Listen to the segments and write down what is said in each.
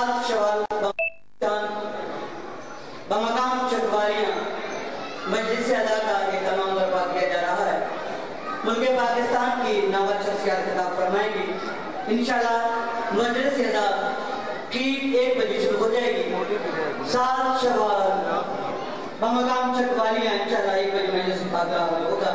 7 شوال بمقام چکواریاں مجلس ادا کا اہتمام برپا کیا جا رہا ہے۔ ملک پاکستان کی نامور شخصیات خطاب فرمائیں گی۔ انشاءاللہ مجلس ادا ٹھیک 1 بجے شروع ہو جائے گی۔ 7 شوال بمقام چکواریاں انشاءاللہ 1 بجے مجلس ادا ہوگا۔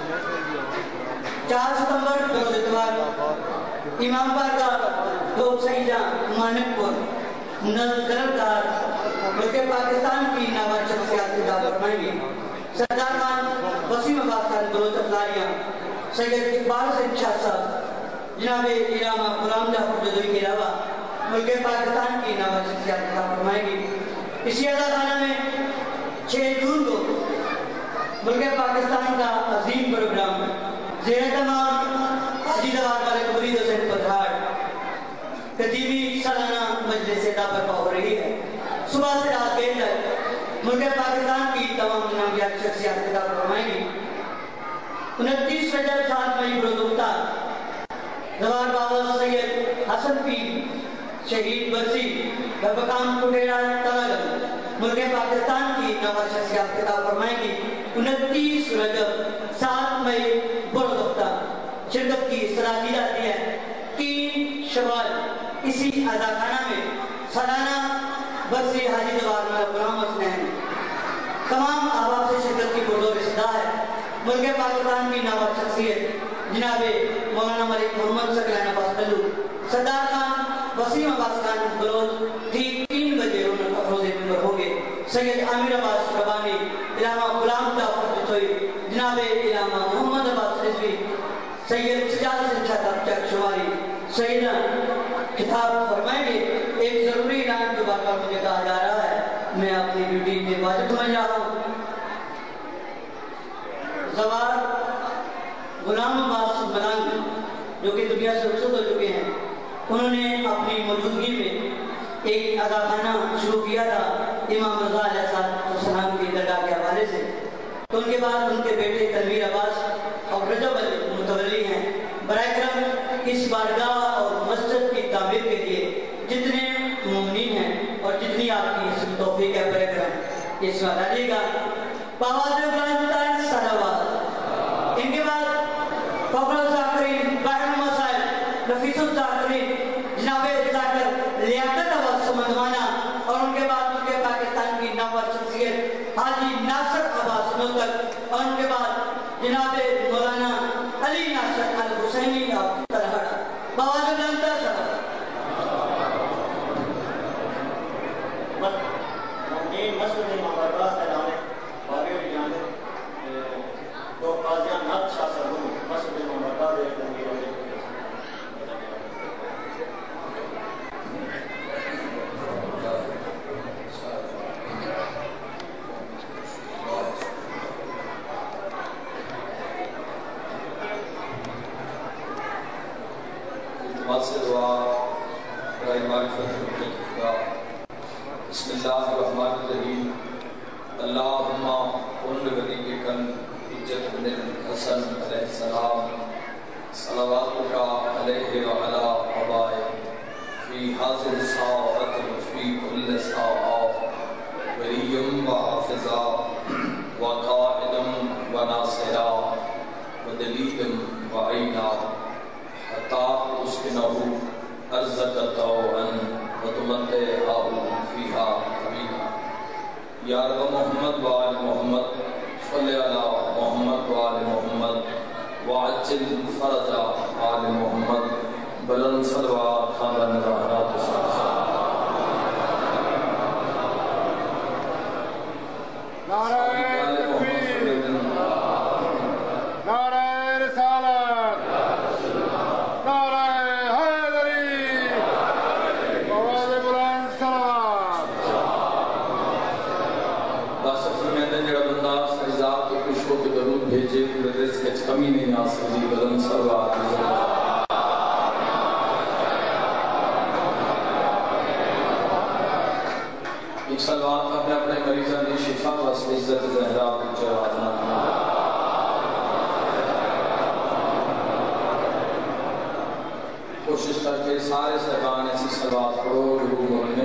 4 ستمبر روز اتوار امام بارگاہ ٹوپ سیدہ مانک پور نظرکار ملک پاکستان کی نامور شخصیات خطاب فرمائیں گی۔ سردار خان وسیم عباس خان بلوچ افزاریاں، سید اقبال حسین شاہ صاحب، جناب علامہ غلام جعفر جدوئی کے علاوہ ملک پاکستان کی نامور شخصیات خطاب فرمائیں گی۔ اسی اداخانہ میں 6 جون کو ملک پاکستان کا عظیم پروگرام زیر تمام حاجی دوار والے مرید حسین پتھاڑ کتیبی سالانہ مجلس ادا برپا ہو رہی ہے۔ صبح سے رات دیر تک ملک پاکستان کی تمام نامیات شخصیات خطاب فرمائیں گی۔ 29 رجب 7 مئی بروز افطار زوار بابا سید حسن پیر شہید برسی بمقام کوٹیرا تلاگل ملک پاکستان کی نامور شخصیات خطاب فرمائیں گی۔ 29 رجب 7 مئی بروز افطار شرکت کی اصطلاح دی جاتی ہے۔ 3 شوال اسی اداخانہ میں سالانہ برسی حاجی دوار والا غلام حسین تمام احباب سے شرکت کی پرزور اصطلاح ہے۔ ملک پاکستان کی نامور شخصیت جناب مولانا ملک محمد ثقلین عباس ڈلو، سردار خان وسیم عباس خان بلوچ ٹھیک 3 بجے رونق افروز ممبر ہوں گے۔ سید عامر عباس ربانی، علامہ غلام جعفر جدوئی، جناب علامہ محمد عباس رضوی، سید سجاد حسین شاہ صاحب چک شماری سیدنا خطاب فرمائیں گے۔ ایک ضروری اعلان جو بار بار مجھے کہا جا رہا ہے، میں اپنی ڈیوٹی میں واجب سمجھ رہا ہوں۔ زوار غلام عباس ملنگ جو کہ دنیا سے رخصت ہو چکے ہیں، انہوں نے اپنی موجودگی میں ایک اداخانہ شروع کیا تھا امام رضا علیہ السلام کی درگاہ کے حوالے سے، تو ان کے بعد ان کے بیٹے تنویر عباس اور رجب علی متولی ہیں۔ برائے کرم اس بارگاہ اور مسجد کی تعمیر کے لیے جتنے مومنین ہیں اور جتنی آپ کی اس توفیق ہے برائے کرم اس وقت آئیے گا۔ پاواز بلند سلوات، ان کے بعد فخر الذاکرین، باہر المسائل، نفیس الذاکرین جناب ذاکر لیاقت عباس سمندوانہ، اور ان کے بعد ملک پاکستان کی نامور شخصیت حاجی ناصر عباس نوتر، اور ان کے بعد جناب مولانا علی ناصر الحسینی آف تلہڑا۔ باواز بلند سلوات۔ مسجد امام بارگاہ سے نامے باغی ہوئی جانے تو قاضیان نات شاہ سرگون مسجد امام بارگاہ دے تنگیر ہوئے۔ بسم اللہ الرحمن الرحیم۔ اللہم قل ولیکن حجت بن الحسن علیہ السلام صلواتک علیہ وعلی آبائے فی حاضر ساعت وفی کل ساعت ولیم و حافظا و قائدم و ناصرا و دلیلم و عینا حتی اسکنہو ارزق توعن وتمتعہ فیہا طویلا۔ یا رب محمد وآل محمد صلی علی محمد وآل محمد وعجل فرج آل محمد بلند صلوات خاندان زہرات بھیجے پورے رزق اچھ کمی نہیں آ سکتی بلند صلوات ایک صلوات اپنے اپنے مریضان دی شفا واسطے عزت زہرا جوازنا کوشش کر کے سارے صحبان ایسی صلوات پڑھو روح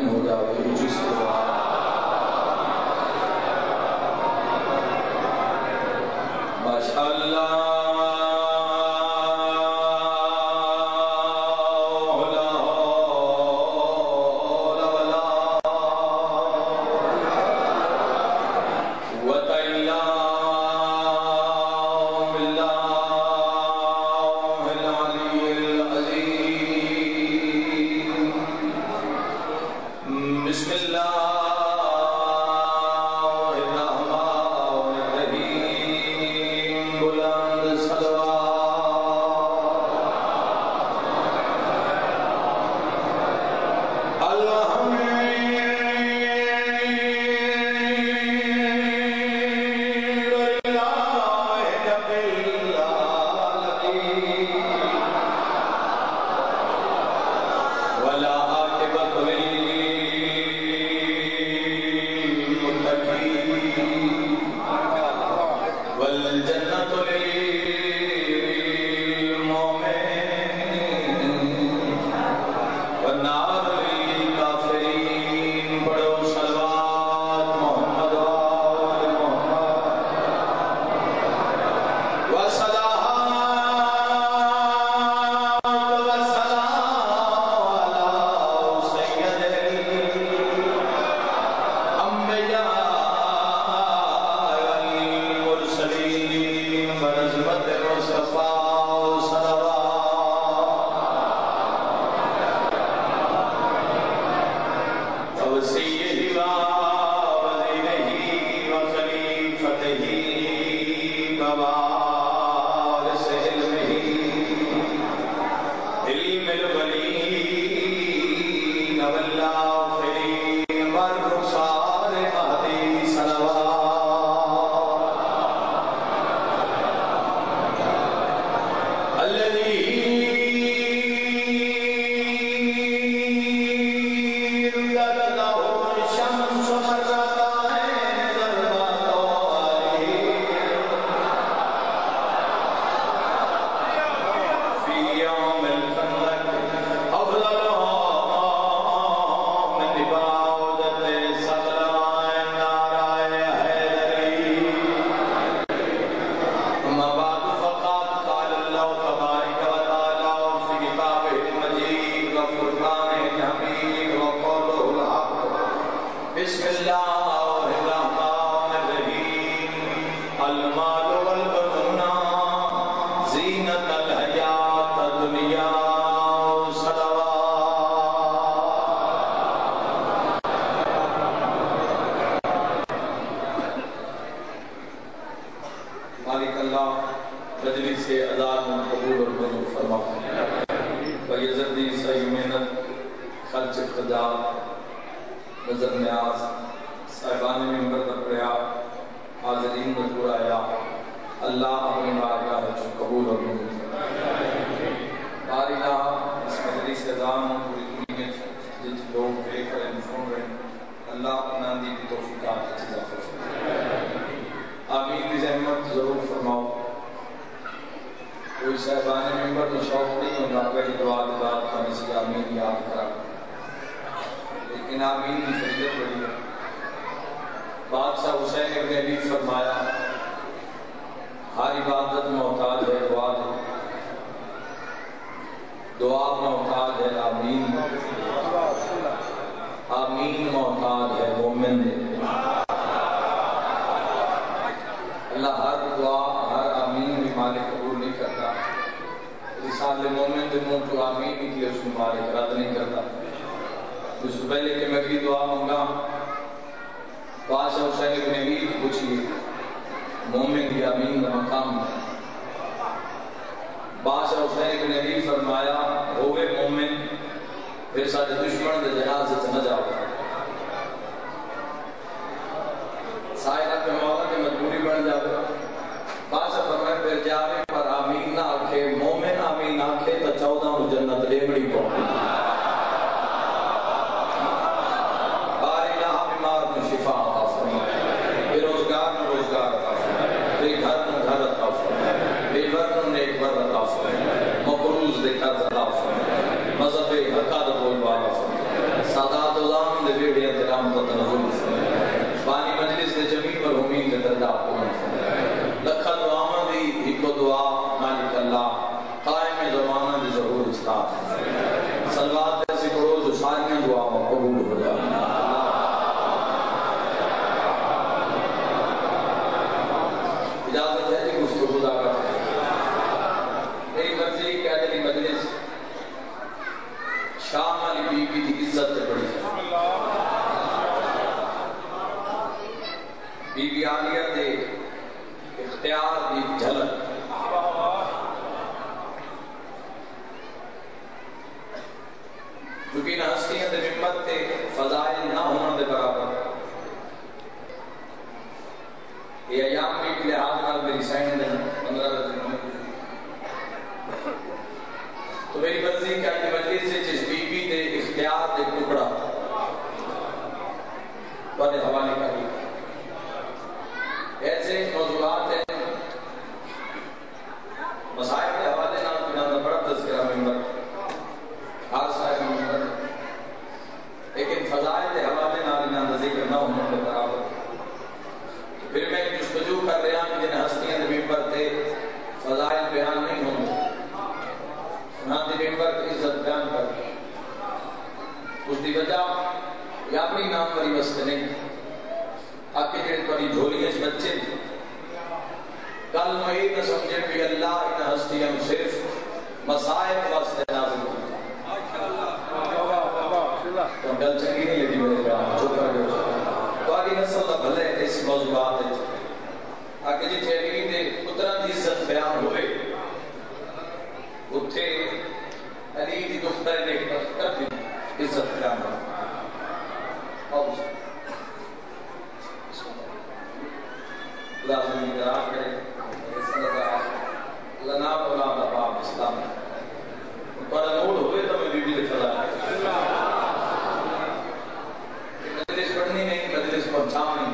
بسم اللہ شام والی بی بی کی عزت بڑی ہے. عالیہ دے اختیار دی جھلک کیونکہ نہ ہستیاں دے ممبر تے فضائل نہ ہونے دے برابر یہ ایام بھی لحاظ نال میری سائن دے 15 دن تو میری مرضی کہ آج مجلس سے جس بی بی دے اختیار دے ٹکڑا والے حوالے کا بھی ایسے موضوعات ہیں مسائل کے حوالے نام بنا میں بڑا تذکرہ ممبر ہر صاحب ممبر لیکن فضائل کے حوالے نام بنا ذکر نہ ہونے کے برابر پھر میں جستجو کر رہا ہوں کہ جن ہستیاں دے ممبر تھے فضائل بیان نہیں ہوں انہاں دے ممبر کی عزت بیان کر اس دی وجہ یا اپنی نام پری وسط نہیں آکے جڑے پری جھولیاں بچے کل میں نہ سمجھے بھی اللہ ان ہستیاں صرف مسائب واسطے نازل ہوئی تو گل چنگی نہیں لگی میرے کام چھوٹ کر گئے تو آگے نسل دا بھلے اس موضوعات ہے آگے جی تیری دے اتنا دی عزت بیان ہوئے اتھے علی دی دختر نے کر دی عزت بیان ہوئے اللہ زمین دراب کرے لنا اولاد باب اسلام پر نور ہوئے تو میں بی بی دے فضا مجلس پڑھنی نہیں مجلس پہنچانی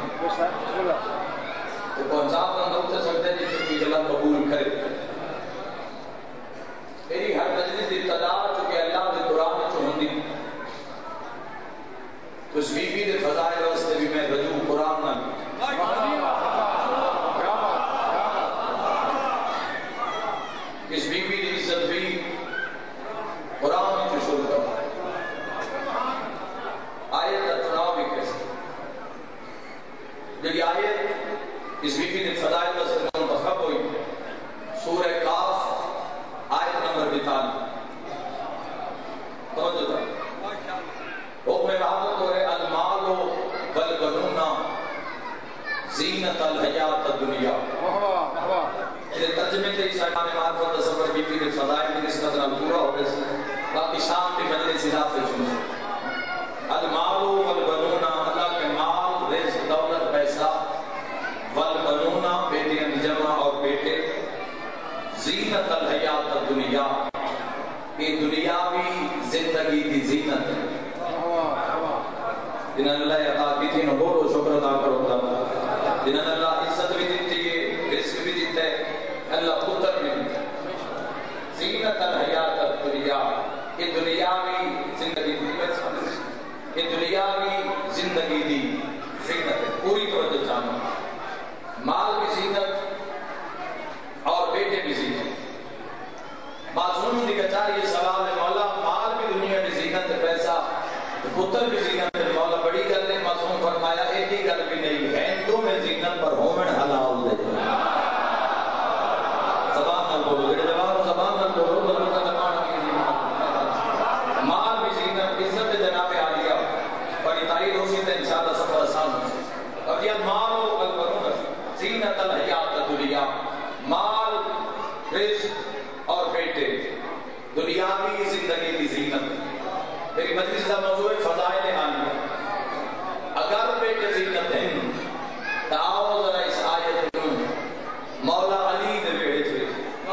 تو پہنچا تو اندر سے سکتے ہیں جس کی جلد قبول کرے میری ہر مجلس ابتدا چونکہ اللہ دے قرآن چو ہندی تو اس بی بی دے فضائل واسطے بھی میں رجوع قرآن نہ اس بی بی دی عزت بھی قرآن کی شروع کر آیت کا چناؤ بھی کیسے جب یہ آیت اس بی بی دی فضائل واسطے منتخب ہوئی سورہ کاف آیت نمبر 42 توجہ تھا حکم رحمت ہو رہے المال والبنون زینت الحیات الدنیا یہ ترجمے تے شاہان معرفت تصور بی بی کے فضائل کی نسبت نال پورا ہو گئے باقی شام کے مجلس اضافے چنے المال والبنون اللہ کے مال رزق دولت پیسہ والبنون بیٹیاں جمع اور بیٹے زینت الحیات الدنیا یہ دنیاوی زندگی کی زینت ہے جنہاں اللہ عطا کی تھی نو بولو شکر ادا کرو تب جنہاں اللہ عزت بھی دیتی ہے رزق بھی دیتا ہے اللہ پتر بھی دیتا ہے زینت الحیات الدنیا یہ دنیاوی زندگی دی یہ دنیاوی زندگی دی زینت ہے پوری توجہ جانو مال بھی زینت اور بیٹے بھی زینت معصوم دی کچاری یہ سوال ہے مولا مال بھی دنیا کی زینت ہے پیسہ پتر بھی زینت ہے مولا بڑی گل ہے معصوم فرمایا ایک ہی گل بھی نہیں ہے تو میں زینت پر ہومن حلال دے زبان نہ بولو جواب زبان نہ بولو بولو کا زبان کی مال بھی زینت عزت جناب عالیہ بڑی تعریف ہو سی تے انشاءاللہ سفر آسان ہو اور یہ مال والبنون زینت الحیات الدنیا مال رزق اور بیٹے دنیاوی زندگی کی زینت میری مجلس کا موضوع ہے فضائل عالیہ اگر بیٹے زینت ہیں تو آؤ ذرا اس آیت میں مولا علی نے بیڑے چھوڑے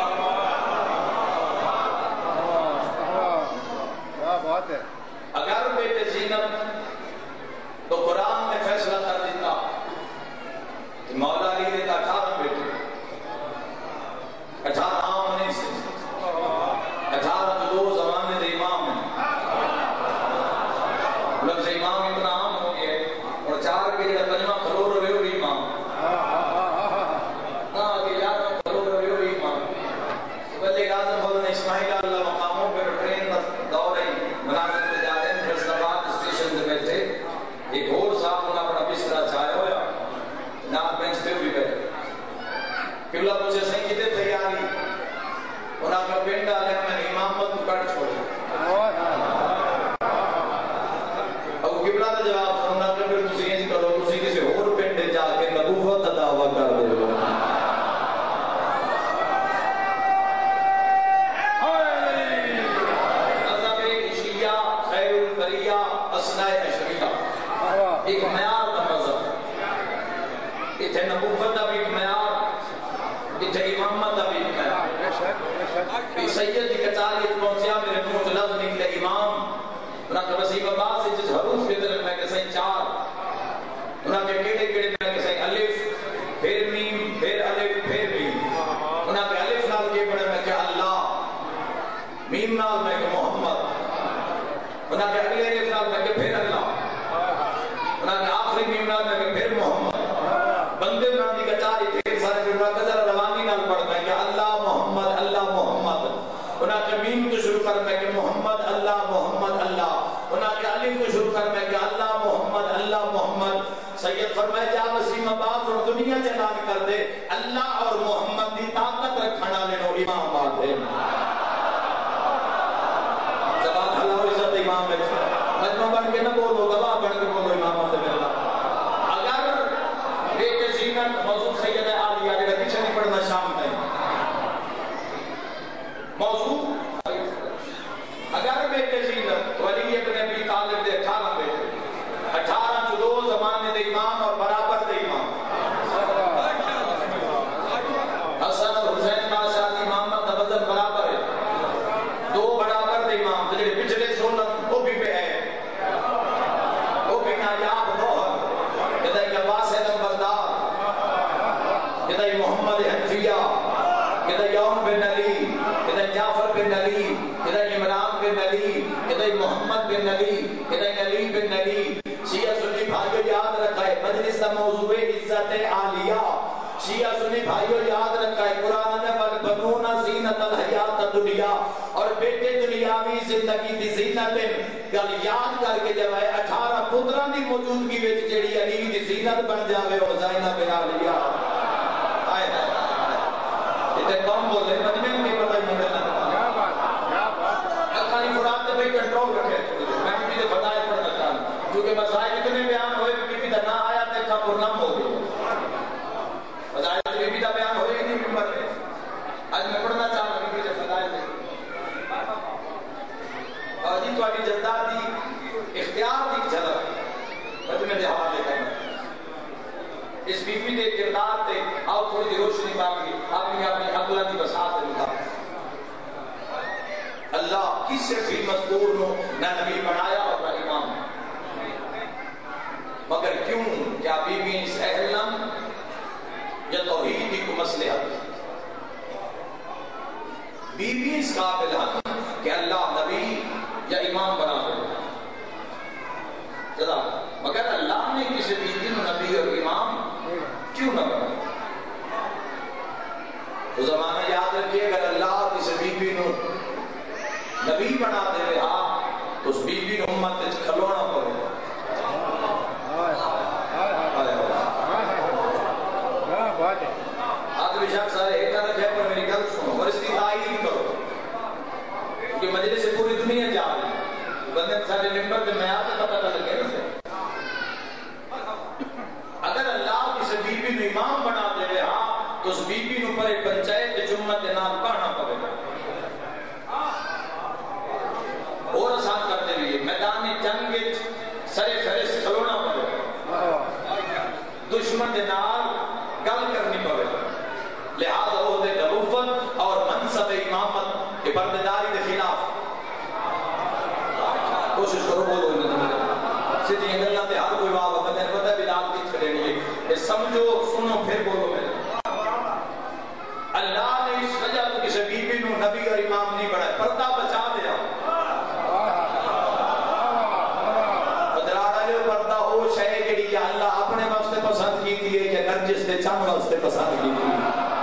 بات ہے اگر بیٹے زینت تو قرآن نے فیصلہ کر دیتا کہ مولا علی نے 18 بیٹے 18 عام نہیں سے 18 تو دو زمانے دے امام ہیں لفظ امام اتنا عام ہو گیا اور 4 کے جڑا پنجواں کھلو رہے ہو امام نہ کہ یار کھلو رہے ہو امام ولی اعظم حضرت اسماعیل اللہ مقاموں پہ ٹرین کا دور ہے مناظر پہ جا رہے ہیں فیصلاباد اسٹیشن سے بیٹھے ایک اور صاحب انہاں بڑا بسترا چھایا ہوا نال بینچ پہ بھی بیٹھے قبلہ پوچھے سہیں کتے تیاری انہاں کا پنڈ آلے میں امامت کو کٹ چھوڑے اب قبلہ نے جواب سننا کہ پھر تسی یہ کرو تسی کسی اور پنڈ جا کے نبوت اشریہ ایک معیار کا مذہب اتنے نبوت کا بھی ایک معیار اتنے امامت کا بھی ایک معیار سید کی کچاری پہنچیا میرے منہ سے لفظ نکلے امام انہاں کے وسیع بابا سے جس حروف کے طرف میں کہ صحیح 4 انہاں کے کیڑے کیڑے میں کہ صحیح الف پھر میم پھر الف پھر میم انہاں کے الف نال کے پڑھے میں کہ اللہ میم نال میں کہ محمد انہاں کے اگلے الف نال میں کہ پھر اللہ انہاں کے آخری میم نال میں کہ پھر محمد بندے انہاں دی کچاری ڈھیر سارے پھر انہاں قدر روانی نال پڑھ میں کہ اللہ محمد انہاں کے میم کو شروع کر میں کہ محمد اللہ انہاں کے الف کو شروع کر میں کہ اللہ محمد سید فرمائے جا وسیم عباس اور دنیا چلان کر دے اللہ اور محمد دی طاقت رکھنا لینو امام بات ہے زبان اللہ عزت امام ہے مجمع بن کے نہ بولو گواہ بن کے بولو امام بات ہے اگر ایک زینت موضوع سید عالیہ اگر پیچھے نہیں پڑھنا شام میں موضوع اگر بیٹے زینت ولی ابن ابی طالب دے 18 بیٹے 18 جو 2 زمانے دے امام اور برابر دے امام حسن اور حسین بادشاہ دی امامت دا وزن برابر ہے 2 برابر دے امام جڑے پچھلے 16 وہ بھی پہ ہے وہ بھی نایاب نوحر کدھائی عباس نمبردار کدھائی محمد حنفیہ کدھائی یون بن علی کدھائی جعفر بن علی کدھائی عمران بن علی کدھائی محمد بن علی کدھائی علی بن علی شیعہ سنی بھائیو یاد رکھا ہے مجلس کا موضوع عزت عالیہ شیعہ سنی بھائیو یاد رکھا ہے قرآن نے والبنون زینت الحیات الدنیا اور بیٹے دنیاوی زندگی دی زینت گل یاد کر کے جب ہے 18 پتران دی موجودگی وچ جڑی علی دی زینت بن جاوے اور زینب عالیہ آئے اتنے کم بولے مجمع نہیں پتہ ہی نہیں اکھانی فرات پہ کنٹرول رکھے میں بھی دے فتائے پڑھنا چاہتا کیونکہ مسائل اتنے بیان ہوئے بی دا نہ آیا دیکھا پرنام ہو گئی مسائل بی دا بیان ہوئے ہی نہیں ممبر میں آج میں پڑھنا چاہتا ہوں بی دے فتائے دے اور جی تو آگی جلدات دی اختیار دی جھلک مجمع دے حوالے کرنا اس بی بی دے کردار تے آؤ تھوڑی دی روشنی باقی اپنی عقلہ دی بساط دکھا اللہ کس بھی مذکور نو نہ نبی بنایا اور نہ امام مگر کیوں کیا بی بی اس اہلم یا توحیدی کو مصلحت بی بی اس قابل ہم کہ اللہ نبی یا امام بنا دے مگر اللہ نے کسی بی بی نو نبی اور امام کیوں نہ بنا تو زمانہ یاد رکھیے اگر اللہ کسی بی بی نو نبی بنا دے رہا تو اس بی بی امت کھلونا پڑے آدمی شخص سارے ایک رکھے پر میری گل سنو اور اس کی تعین کرو کیونکہ مجلس سے پوری دنیا جا رہی ہے بندے سارے ممبر پہ میں آتے پتہ لگے اسے اگر اللہ کسی بی بی نو امام بنا دے رہا تو اس بی بی نو پر ایک پنچایت جمعت نام پڑھنا پڑے گا اور آسان کرتے ہوئے میدان جنگ سرے فہرست کھلونا پڑے دشمن دے نال گل کرنی پڑے لہذا عہد نبوت اور منصب امامت کے پردیداری کے خلاف کوشش کرو بولو سیدھی گلاں تے ہر کوئی واہ وقت ہے پتہ بھی لال کی چھڑنی ہے سمجھو سنو پھر بولو میرے اللہ نے اس وجہ تو کسی بی بی نو نبی اور امام نہیں بنایا پردہ بچا دیا پردہ ہو شے جڑی یا اللہ اپنے واسطے پسند کی ہے یا نرجس دے چند واسطے پسند کی ہے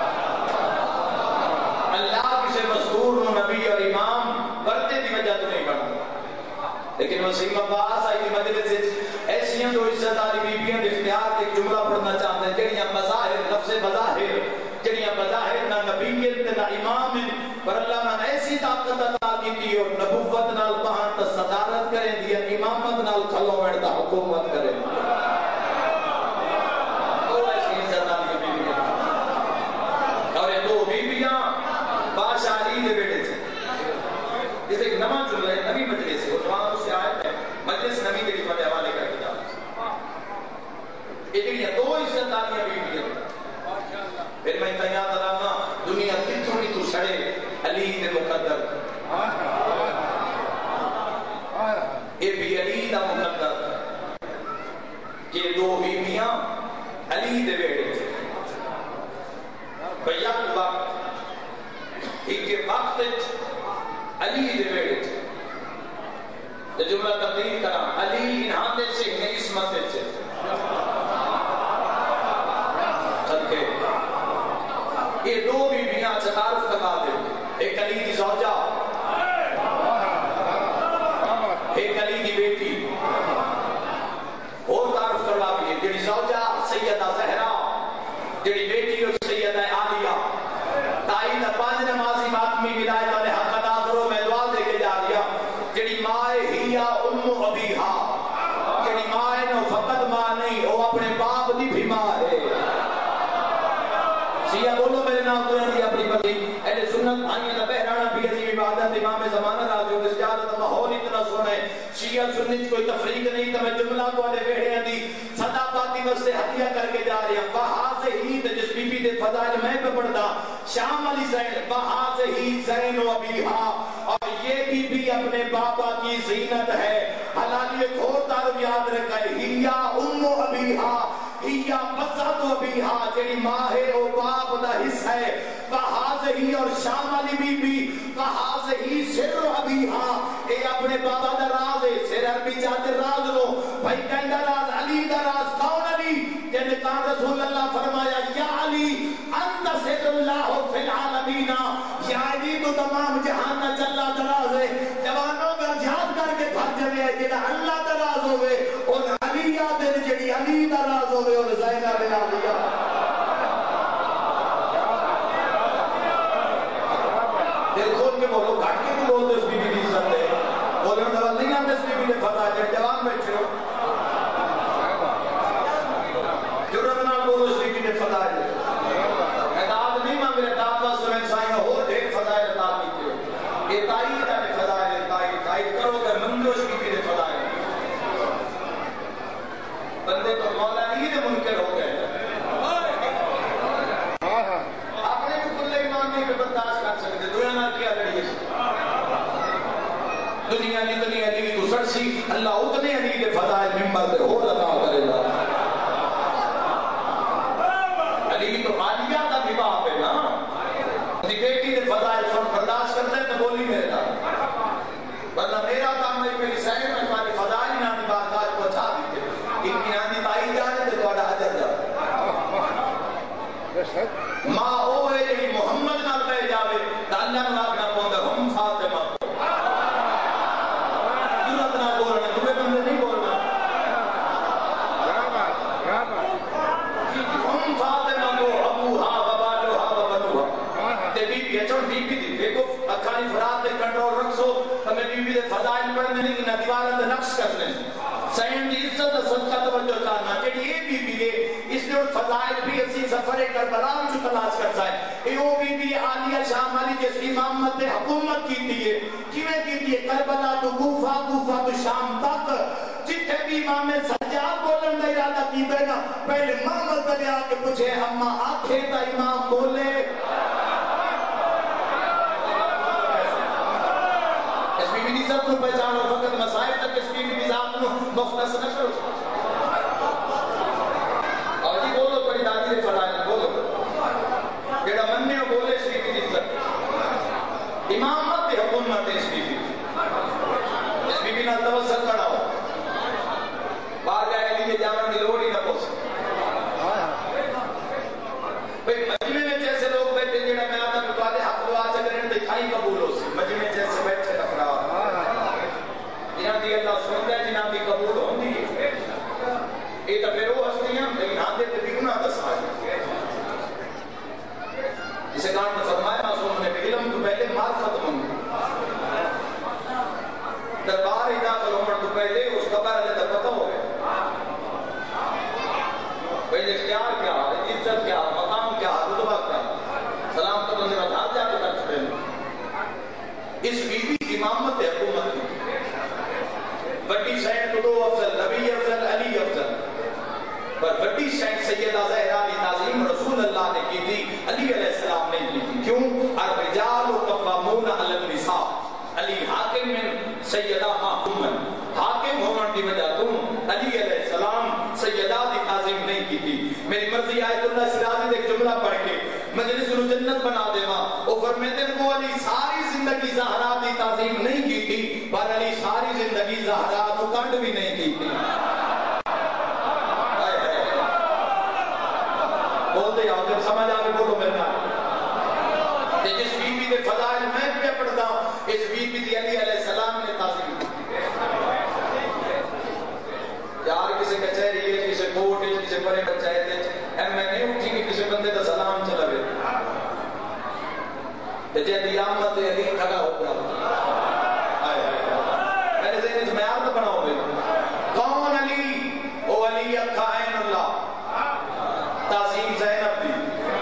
اللہ کسی مذکور نو نبی اور امام پردے دی وجہ تو نہیں بنا لیکن وسیم عباس آئی مجلس ایسیاں دو عزت والی بیبیاں دے اختیار تے جملہ پڑھنا چاہتے ہیں جڑیاں بظاہر لفظ بظاہر جڑیاں بظاہر نہ نبیت نہ امام پر اللہ نے ایسی طاقت عطا کی تھی اور نبوت نال پہن تے صدارت کریں دی امامت نال کھلو وڑ دا حکومت کریں اور ایسی عزت والی بیبیاں اور یہ دو بیبیاں بادشاہ علی دے بیٹے سے اس ایک نواں جملہ ہے نبی مجلس سے وہ جوان سے آئے ہیں مجلس نبی کے لیے کہ دو بیویاں علی دے بیڑے تھے بیک وقت ایک وقت علی دے بیڑے تھے جملہ تبدیل کرا علی انہاں دے سے انہیں عصمت دے سے صدقے یہ دو بیویاں تعارف کروا دے ایک علی کی زوجہ ایک علی کی بیٹی اور تعارف کروا بھی ہے جڑی زوجہ سیدہ زہرا جڑی بیٹی اور سیدہ عالیہ تائید پانچ نمازی ماتمی ولایت والے حق ادا کرو میں دعا دے کے جا رہا جڑی مائے ہیا ام ابیہا جڑی مائے نو فقط ماں نہیں وہ اپنے باپ دی بھی ماں ہے سیاہ بولو میرے نام تو نہیں اپنی پتی اہل سنت بھائیوں کا بہرانا بھی عظیم عبادت امام زمانہ راضی ہو اس جادت ماحول اتنا سونا ہے شیعہ سنت کوئی تفریق نہیں تو میں جملہ کو آنے بیڑے دی صدا پاتی وستے ہدیہ کر کے جا رہی ہوں وہاں سے ہی جس بی بی دے فضائل میں پہ پڑھتا شام علی زین وہاں سے ہی زین و ابیہا اور یہ بی بی اپنے بابا کی زینت ہے حلالی ایک اور تعلق یاد رکھا ہے ہیا ام ابیہا ہیا بسط ابیہا جڑی ماں ہے او باپ دا حصہ ہے وہاں سے ہی اور شام علی بی بی وہاں سے ہی سر ابیہا اے اپنے بابا دا راز ہے سر عربی چاہتے راز لو بھائی کہندہ راز علی دا راز کون علی جن کان رسول اللہ فرمایا یا علی انت سر اللہ فی العالمین یا علی تو تمام جہان نہ چلا دراز ہے جوانوں کا جہاد کر کے بھر جوے جنہ اللہ دراز ہوئے اور علی یاد ہے جنی علی دراز ہوئے اور زینہ بن علیہ دل کھول کے بولو گھٹ کے بھی بول دس بی بی دی عزت ہے بولے ان دول نہیں آتے اس بی بی نے فتح جب جوان بیٹھے ہو جرم نہ بولو اس بی بی نے فتح جب اعداد نہیں مانگ رہے اعداد بس میں سائیں ہو ڈھیر فتح اعداد نہیں کیوں یہ تائید ہے فتح ہے تائید کرو کہ منگو اس بی بی نے فتح ہے بندے تو مولا نہیں دے منکر ہو گئے اپنے بھی کل ایمان نہیں برداشت کر سکتے دنیا نہ کیا لڑی ہے دنیا نہیں دنیا علی تو سرسی اللہ اتنے علی کے فضائل ممبر پہ ہو لگا کرے گا علی تو عالیہ کا بھی باپ ہے نا اپنی بیٹی کے فضائل سن برداشت کرتے ہیں تو بولی میرے دا ورنہ میرا کام ہے میری سہن میں تمہاری فضائل نہ دی برداشت کو چھا دیتے ان کی آنی تائی جانے تو توڑا حجر جا ماں ہوئے جی محمد نہ پہ جاوے تا اللہ نہ آگنا پوندا ہم فاطمہ جرت نہ بولنا تمہیں بندے نہیں بولنا ہم فاطمہ کو ابوہا وبالوہا وبنوہا تے بی بی اچھوڑ بی بی دی دیکھو اکھانی فراد دے کنٹرول رکھسو تمہیں بی بی دے فضائل پڑھنے نہیں کہ دیوارہ دے نقش کرنے سین دی عزت صدقہ توجہ چاہنا کہ یہ بی بی ہے اس نے ان فضائل بھی اسی سفر کربلا میں جو تلاش کرتا ہے اے او بی بی عالیہ شام علی جس امامت نے حکومت کی دیئے کیویں کی دیئے کربلا تو کوفہ کوفہ تو شام تک جتنے بھی امام سجاد بولن دا ارادہ کی دینا پہلے محمد بلے آ کے پوچھے اما آنکھیں تا امام بولے اس بی بی عزت کو پہچانو فقط مسائل تک اس بی بی ذات کو مختص نہ کرو اور جی بولو بڑی دادی نے فرمایا بولو جڑا مننے ہو بولے اس بی بی عزت امامت دی حکومت اس بی بی نہ توسل کرنا ہو باہر جائے علی کے جامن کی لوڑ ہی نہ پہنچ بھئی مجمع میں جیسے لوگ بیٹھے جڑا میں آتا کہ تمہارے حق دعا چکریں دکھائی قبول ہو سی مجمع جیسے بیٹھے افراد جنہاں دی اللہ سنتا ہے جنہاں دی قبول ہوندی ہے دے آؤ جب سمجھ آگے بولو میرے نام کہ جس بی بی دے فضائل میں پہ پڑھتا ہوں اس بی بی دی علی علیہ السلام نے تعظیم یار کسی کچہری ہے کسی کوٹ ہے کسی بڑے پنچایت ہے ایم میں نہیں اٹھی کہ کسی بندے کا سلام چلا گیا جے دیامت علی کھڑا ہو گیا میرے ذہن میں آپ بناؤ گے کون علی او علی اکھا عین اللہ تعظیم زینب دی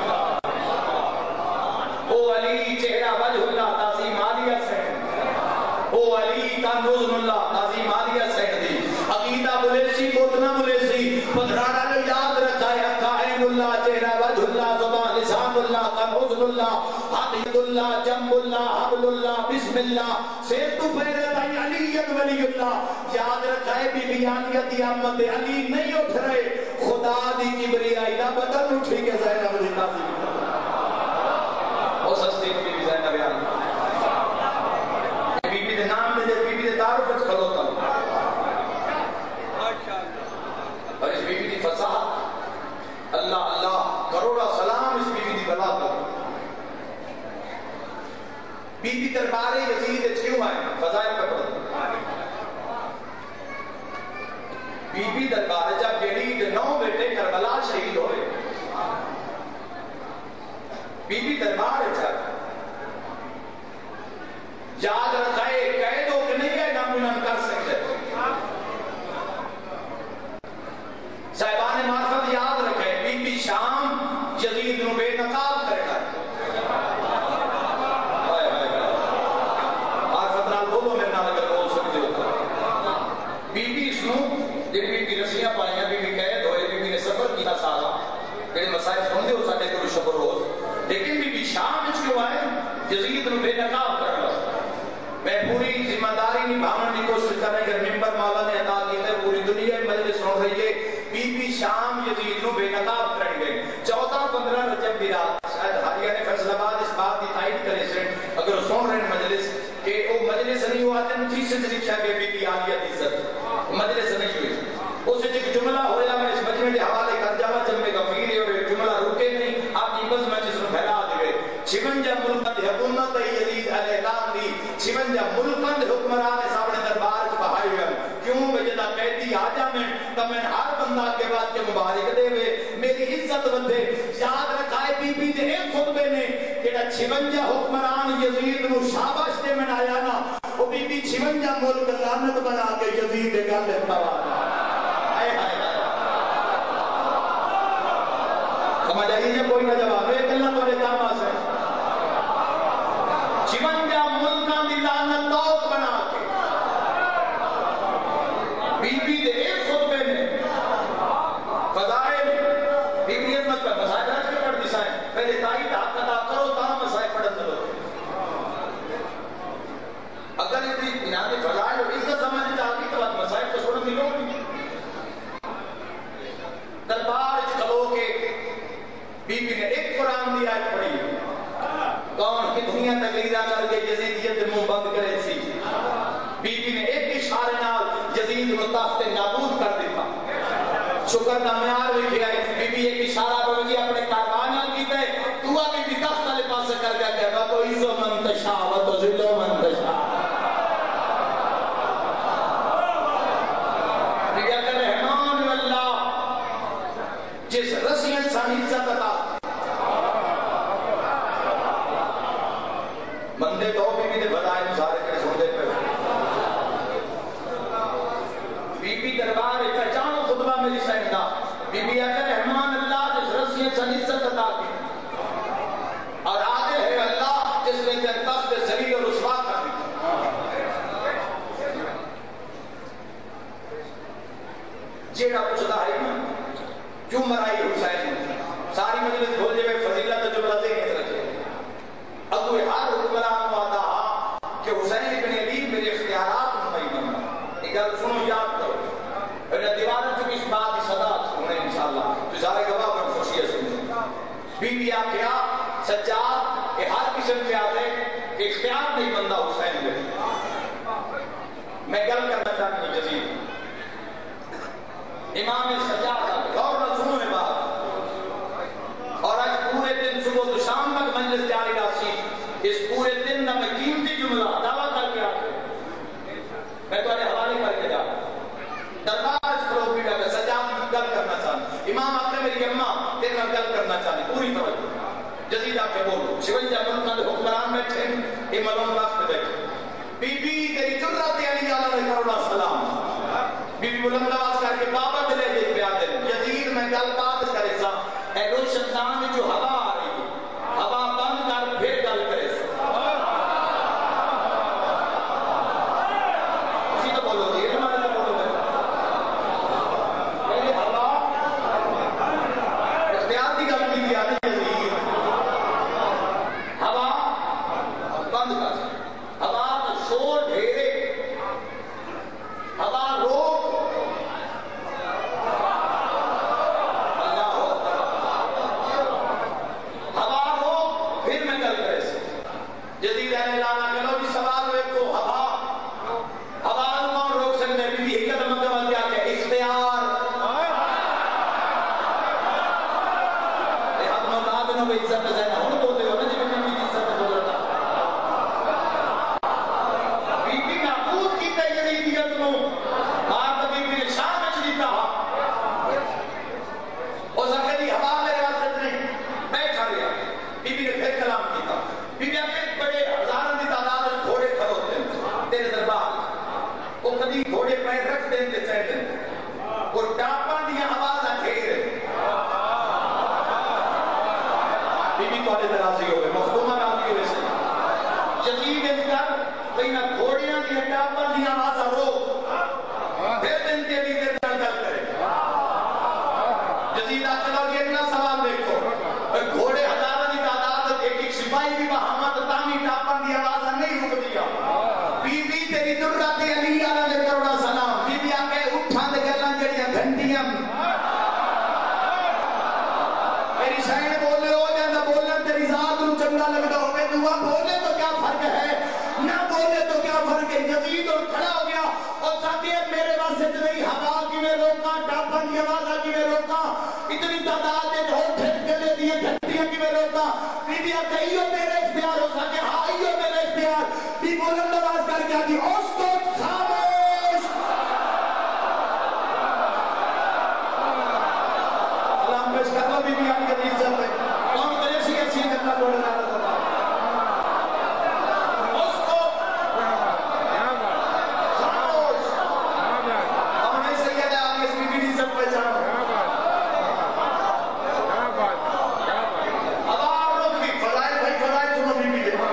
او علی چہرہ وجہ اللہ تعظیم عالیہ سین او علی کنوز اللہ تعظیم عالیہ سین دی عقیدہ ملیسی کوتنا ملیسی پدھرانا جو یاد رکھا ہے اکھا عین اللہ چہرہ وجہ اللہ زبان لسان اللہ کنوز اللہ حدید اللہ جنب اللہ حبل اللہ بسم اللہ سیر تو پہرے تائی علی ولی اللہ یاد رکھا ہے بی بی آلیہ دی احمد علی نہیں اٹھ رہے خدا دی کبریائی نہ بدل اٹھی کے زینب دی تعظیم او سستی بی بی زینب علی بی بی دے نام دے بی بی دے تعارف اچھ کھلوتا اور اس بی بی دی فصاحت اللہ اللہ کروڑا سلام اس بی بی دی بلا کر بی بی دربار یزید چھو آئے فضائل پر پڑھتا بی بی دربار جب جڑید 9 بیٹے کربلا شہید ہوئے بی بی دربار جب یاد رکھائے قید ہو کہ نہیں ہے نامنن کر سکتے صاحبان معرفت یاد رکھے بی بی شام یزید نو بے نقاب کرتا ہے رسیاں پائیاں بی بی قید ہوئے بی بی نے سفر کیا سارا میرے مسائل سن دے ہو سکتے کوئی شب روز لیکن بی بی شام اس کیوں آئے یزید نے بے نقاب کر رہا میں پوری ذمہ داری نبھانے کی کوشش کر رہے ہیں ممبر مولا نے عطا کی ہے پوری دنیا میں مجلس سن رہی ہے بی بی شام یزید نے بے نقاب کر گئے 14-15 رجب دی رات شاید حالیہ نے فیصل آباد اس بات کی تائید کرے سے اگر سن رہے ہیں مجلس کہ وہ مجلس نہیں ہوا تھا چیز سے لکھا کہ بی بی عالیہ دی عزت مجلس نہیں ہوئی اسے ایک جملہ ہویا میں اس مجمع کے حوالے کر جاوا جب میں غفیر ہے اور جملہ رکے نہیں آپ کی بس میں جس میں پھیلا دے 56 ملکت حکومت یزید علیہ السلام دی 56 ملکت حکمران سامنے دربار چ بہائے ہوئے کیوں وجدا قیدی آجا میں تو میں ہر بندہ کے بعد کے مبارک دے وے میری عزت ودے یاد رکھائے بی بی دے ایک خطبے نے کہ 56 حکمران یزید نو شاباش دے میں آیا نا وہ بی بی 56 ملک لعنت بنا کے یزید دے گل پوا سمجھ آئیے کوئی نہ جواب ہے اللہ تمہارے کام آسے 56 ملکان دی لعنت توق بنا کے بی بی دے ایک خطبے میں فضائل بی بی عظمت پر مسائل رکھ کے پڑھ دیسائیں پہلے تائید حق ادا کرو تاہم مسائل پڑھن دلو اگر اتنی بنیادی فضائل اور عزت سمجھ جاتی تو بات مسائل کو سننے ملو نہیں دربار کھلو کے بی بی نے ایک قرآن دی آیت پڑھی کون کتنیاں تقریرہ کر کے یزیدیت منہ بند کرے سی بی بی نے ایک اشارے نال یزید کو تخت نابود کر دیتا شکر کا معیار لکھے آئے بی بی ایک اشارہ بلکہ اپنے کاروانیاں کیتا ہے تو بی بی تخت والے پاس کر کے کہا تو عزو من تشاء و تو ذلو من تشاء رحمان واللہ جس رسی انسان عزت عطا بندے تو بی بی دے بدائے مظاہرے کے سوندے پہ بی بی دربار ایک جانو خطبہ میری سہندا بی بی اگر رحمان اللہ جس رسی انسان عزت عطا کی اور عادل ہے اللہ جس نے تن تخت ذلیل اور رسوا کر دی جیڑا پوچھتا ہے کیوں مرائی حسین ساری مجلس بھول جائے فضیلت جو رضی نہیں رکھے ابو ہر حکمران وعدہ کہ حسین ابن علی میرے اختیارات میں بننا ایک گل سنو یاد کرو اور دیواروں کی اس بات کی صدا سنیں انشاءاللہ تو سارے گواہ پر خوشی ہے سنیں بی بی آپ کیا سجاد کہ ہر قسم کے آتے کہ اختیار نہیں بندہ حسین لے میں گل کرنا چاہتا ہوں جزید امام سجاد غور نہ سنو میں بات اور امام آتے میری اماں تیرے نال گل کرنا چاہتی پوری توجہ جزید آ کے بولو 56 ملکاں دے حکمران بیٹھے اے ملون وقت بیٹھے بی بی تیری جرات علی علیہ کروڑا سلام بی بی بلند آواز کر کے بابا دلے دے پیا دے یزید میں گل بات کرے سا اے روشن دان جو ہوا آ رہی ہے ہوا بند کر پھر گل کرے سا اسی تو بولو جی ہمارے تو بولو پہلے ہوا اختیار کی گل کی آ رہی یزید ہوا بند کر ہوا شور ڈھیرے ہوا روک اللہ ہوا روک پھر میں گل کرے سے جدید اعلان کرو جی سوال دیکھو ہوا کون روک سکتے ہیں بی بی حکمت مطلب کیا کہ اختیار یہ حد مطلب نو بے عزت سے نہ ہوں بولتے ہو نا جی میں بھی عزت سے بول رہا بی بی محفوظ کی تے یزیدیت نو بات بی بی نے شام میں دیتا او زکری ہوا میرے واسطے نہیں بیٹھا رہا بی بی نے پھر کلام کیتا بی بی اپنے بڑے ہزاروں کی تعداد میں گھوڑے کھڑوتے ہیں تیرے دربار وہ کبھی گھوڑے پیر رکھ دیں تے چڑھ دیں اور ٹاپاں دیا آواز گھیر بی بی تھوڑے تے راضی ہوئے مخدومہ راضی ہوئے سے یزید انکار بھئی نہ گھوڑیاں دیا ٹاپاں دیا آواز روک پھر دن کے لیے دیر گل کرے یزید چلو یہ اتنا سوال دیکھو گھوڑے ہزاروں کی تعداد ایک ایک سپاہی بھی بہامت تامی ٹاپاں دی آواز نہیں رک دیا بی بی تیری جرات علی علیہ کروڑا سلام بی بی آکے اٹھاں دے گلاں جڑیاں گھنٹیاں میری شاعر بولے ہو جانا بولے تیری ذات نو چنگا لگدا ہوے دعا بولے تو کیا فرق ہے نہ بولے تو کیا فرق ہے یزید اور کھڑا ہو گیا اور ساتھی میرے واسطے نہیں ہوا کی میں روکاں ٹاپاں دی آواز کی میں روکاں اتنی تعداد دے ہو پھٹ گلے دی گھنٹیاں کی میں روکاں بی بی آ کہیو میرے اختیار ہو سکے ہاں ایو میرے اختیار بی بلند آواز کر کے آتی اس کو خاموش سلام پیش کر لو بی بی آن کے دیر چل رہے کون کرے سی ایسی کرنا بولے رہا تھا اس کو خاموش ہم نہیں سید ہے آپ اس بی بی ڈی سب پہچانو اب روک دی فضائل بھائی فضائل سنو بی بی دے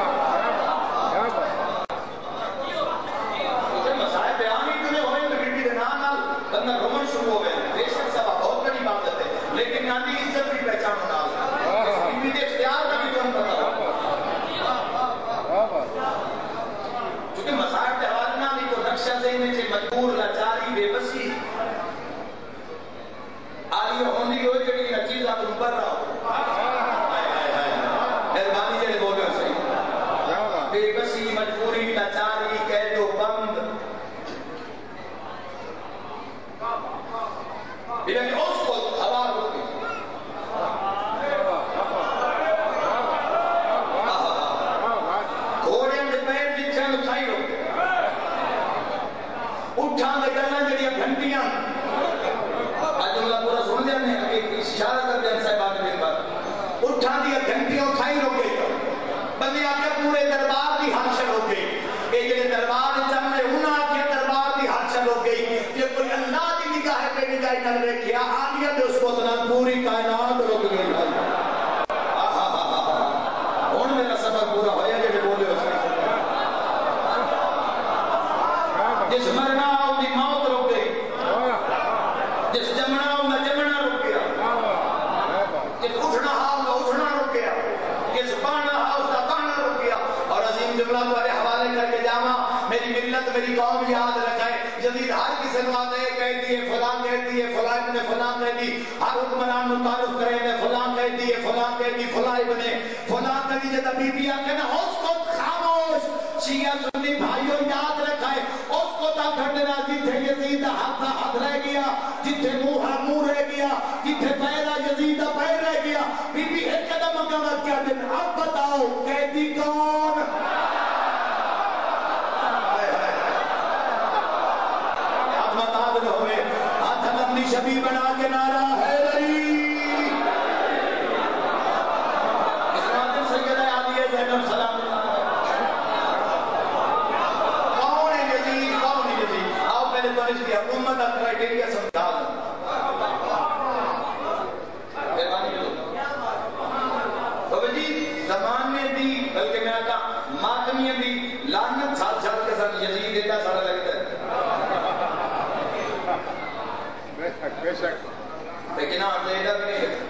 مسائل بیان ہی کنے ہوئے تو بی بی دے نال بندہ رومن شروع ہو گئے بے شک سبا بہت بڑی بات ہے لیکن نانی عزت بھی پہچانو نال اس بی بی دے اختیار کا بھی تم پتا چونکہ مسائل دے حوالے نہ نہیں تو نقشہ ذہن سے مجبور لاچاری بے بسی آلی ہوندی ہوئی جڑی نہ چیز آپ اوپر رہا مہربانی جڑے بولے ہو صحیح بے بسی مجبوری لاچاری قید و بند لیکن اس کو ہوا روکی گھوڑے دے پیر جتھے اٹھائی روکے اٹھاں دے گلاں جڑیاں گھنٹیاں آج اللہ پورا سن جانے ایک اشارہ کر دیں صاحبان کے بعد اٹھاں دیا گھنٹیاں اٹھائی روکے بندے آپ کے پورے دربار کی حادثہ ہو گئی یہ جڑے دربار چاہنے انہاں کے دربار کی حادثہ ہو گئی یہ کوئی اللہ کی نگاہ پہ نگاہ کر رہے کیا آلیت اس کو سنا پوری کائنات رک گئی ہون میرا سبق پورا ہویا جڑے بولے ہو جس مرنا ہو دی موت رک گئی جس جمنا ہو دا جمنا رک گیا جس اٹھنا ہو دا اٹھنا رک گیا جس بانا ہو دا بانا رک گیا اور عظیم جملہ تمہارے حوالے کر کے جاما میری ملت میری قوم یاد رکھائے جدید ہر کسی نواتے کہہ دیئے فلان کہہ دیئے فلان ابن فلان کہہ دی ہر حکمران متعارف کرے دے فلان کہہ دیئے فلان کہہ دی فلان ابن فلان کہہ دی جدہ بی بی آکے نا اس کو خاموش شیعہ سنی بھائیوں یاد رکھائے اس کو تا گھڑنا جتھے یزید ہاتھ رہ گیا جتھے منہ رہ گیا جتھے پیرا یزید پیر رہ گیا بی بی ایک قدم اگامت کیا دن اب بتاؤ قیدی کون شبی بنا کے نعرہ ہے لیکن آپ نے ادھر نہیں ہے.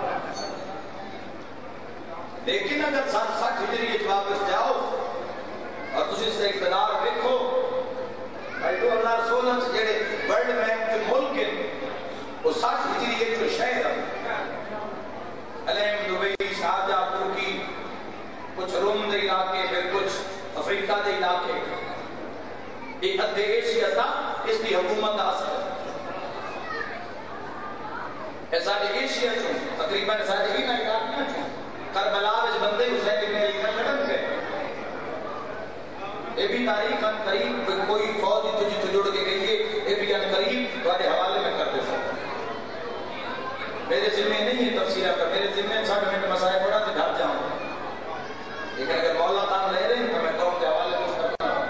لیکن اگر 60 ہجری واپس جاؤ اور تسی اس سے اقتدار دیکھو 2016 سے جڑے ورلڈ بینک کے ملک ہیں وہ 60 ہجری جو شہر ہے علیم دبئی شارجہ ترکی کچھ روم دے علاقے پھر کچھ افریقہ دے علاقے ایک ادھے ایشیا تھا اس کی حکومت اثر ہے ساڑھے ایشیا چوں تقریباً ساڑھے ہی نہ علاقیاں چوں کربلا وچ بندے حسین ابن علی کا لڑن گئے یہ بھی تاریخ ان قریب کوئی فوج تجھے جڑ کے گئی ہے یہ بھی ان قریب تمہارے حوالے میں کر دے سکتا میرے ذمہ نہیں ہے تفسیرہ پر میرے ذمہ 60 منٹ مسائل پڑھا تو گھر جاؤں لیکن اگر مولا خان لے رہے ہیں تو میں قوم کے حوالے میں کرتا ہوں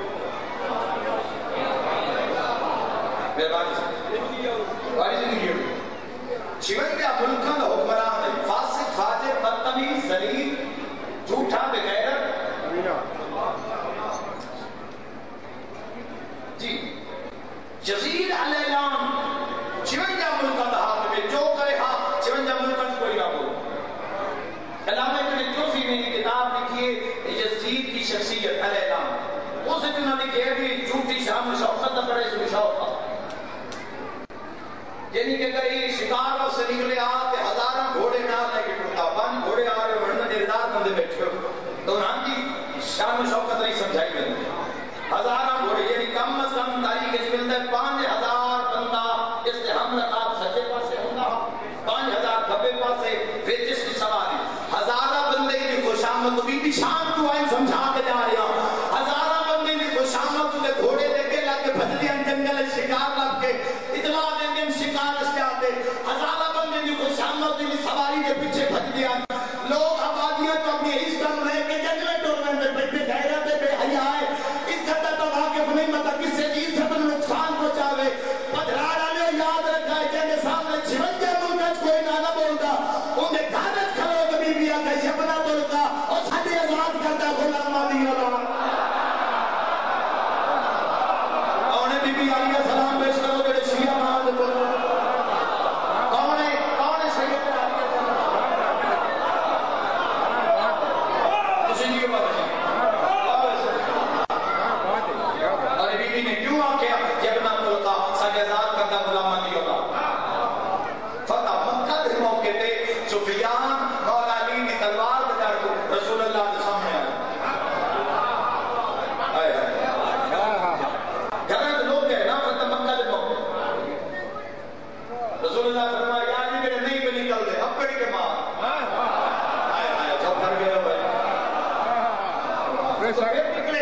مہربانی سے باری زندگی ہوئی 56 ملکوں کا حکمران ہے فاسق فاجر بدتمیز ذلیل جھوٹا بغیرت جی جزیر الاعلام 56 ملکوں کا ہاتھ میں جو کرے ہاں 56 ملکوں کوئی نہ بولو علامہ ابن جوزی نے کتاب لکھی ہے یزید کی شخصیت الاعلام اس نے انہوں نے کہا کہ جھوٹی شام شوقت نہ پڑے اس شوق یعنی کہ اگر یہ شکار اور سے نکلے آتے ہزاروں گھوڑے نہ لے کے ٹوٹا 5 گھوڑے آ رہے ورنہ دیردار بندے بیٹھے ہو تو انہوں کی شام شوقت نہیں سمجھائی میں ہزاروں گھوڑے یعنی کم از کم تاریخ کے ملتا ہے 5000 بندہ اس سے ہم نقاب سچے پاسے ہوگا 5000 کھبے پاسے پھر جس کی سواری ہزارہ بندے کی خوشامد بھی شام کو آئیں سمجھا کے جا رہے ہیں ہزارہ بندے کی خوشامد کے گھوڑے دے کے لگ کے بھجلیاں جنگل شکار لگ کے اطلاع دیں گے شکار اس کے آتے ہزارہ بندے کی خوشامد کی سواری کے پیچھے بھجلیاں لوگ آبادیاں تو اپنی حص کر رہے کہ جنگلے ٹورنمنٹ میں بے غیرت بے حیا ہے عزت تو واقف نہیں مطلب کس سے عزت میں نقصان پہنچاوے پدھراڑا نے یاد رکھا ہے جن کے سامنے 56 ملکت کوئی نہ بولتا ان کے کاغذ کھلو کے بی بی آکا شبنا بولتا اور ساتھ آزاد کرتا غلام آدھی اللہ اور بی بی علیہ السلام پیش کرو کہ شیعہ مہاد بولو کون ہے سید کسی نہیں بات ہے اور بی بی نے کیوں آکیا جب نہ ملکا ساتھ آزاد کرتا غلام آدھی اللہ فتح مکہ کے موقع پہ سفیان مولا علی کی تلوار بجار کو رسول اللہ کے سامنے آئے گھرت لوگ گئے نا فتح مکہ کے موقع رسول اللہ فرمایا یا علی میرے نہیں پہ نکل دے اب پڑھ کے مار آئے جب کر گئے بھائی تو پھر نکلے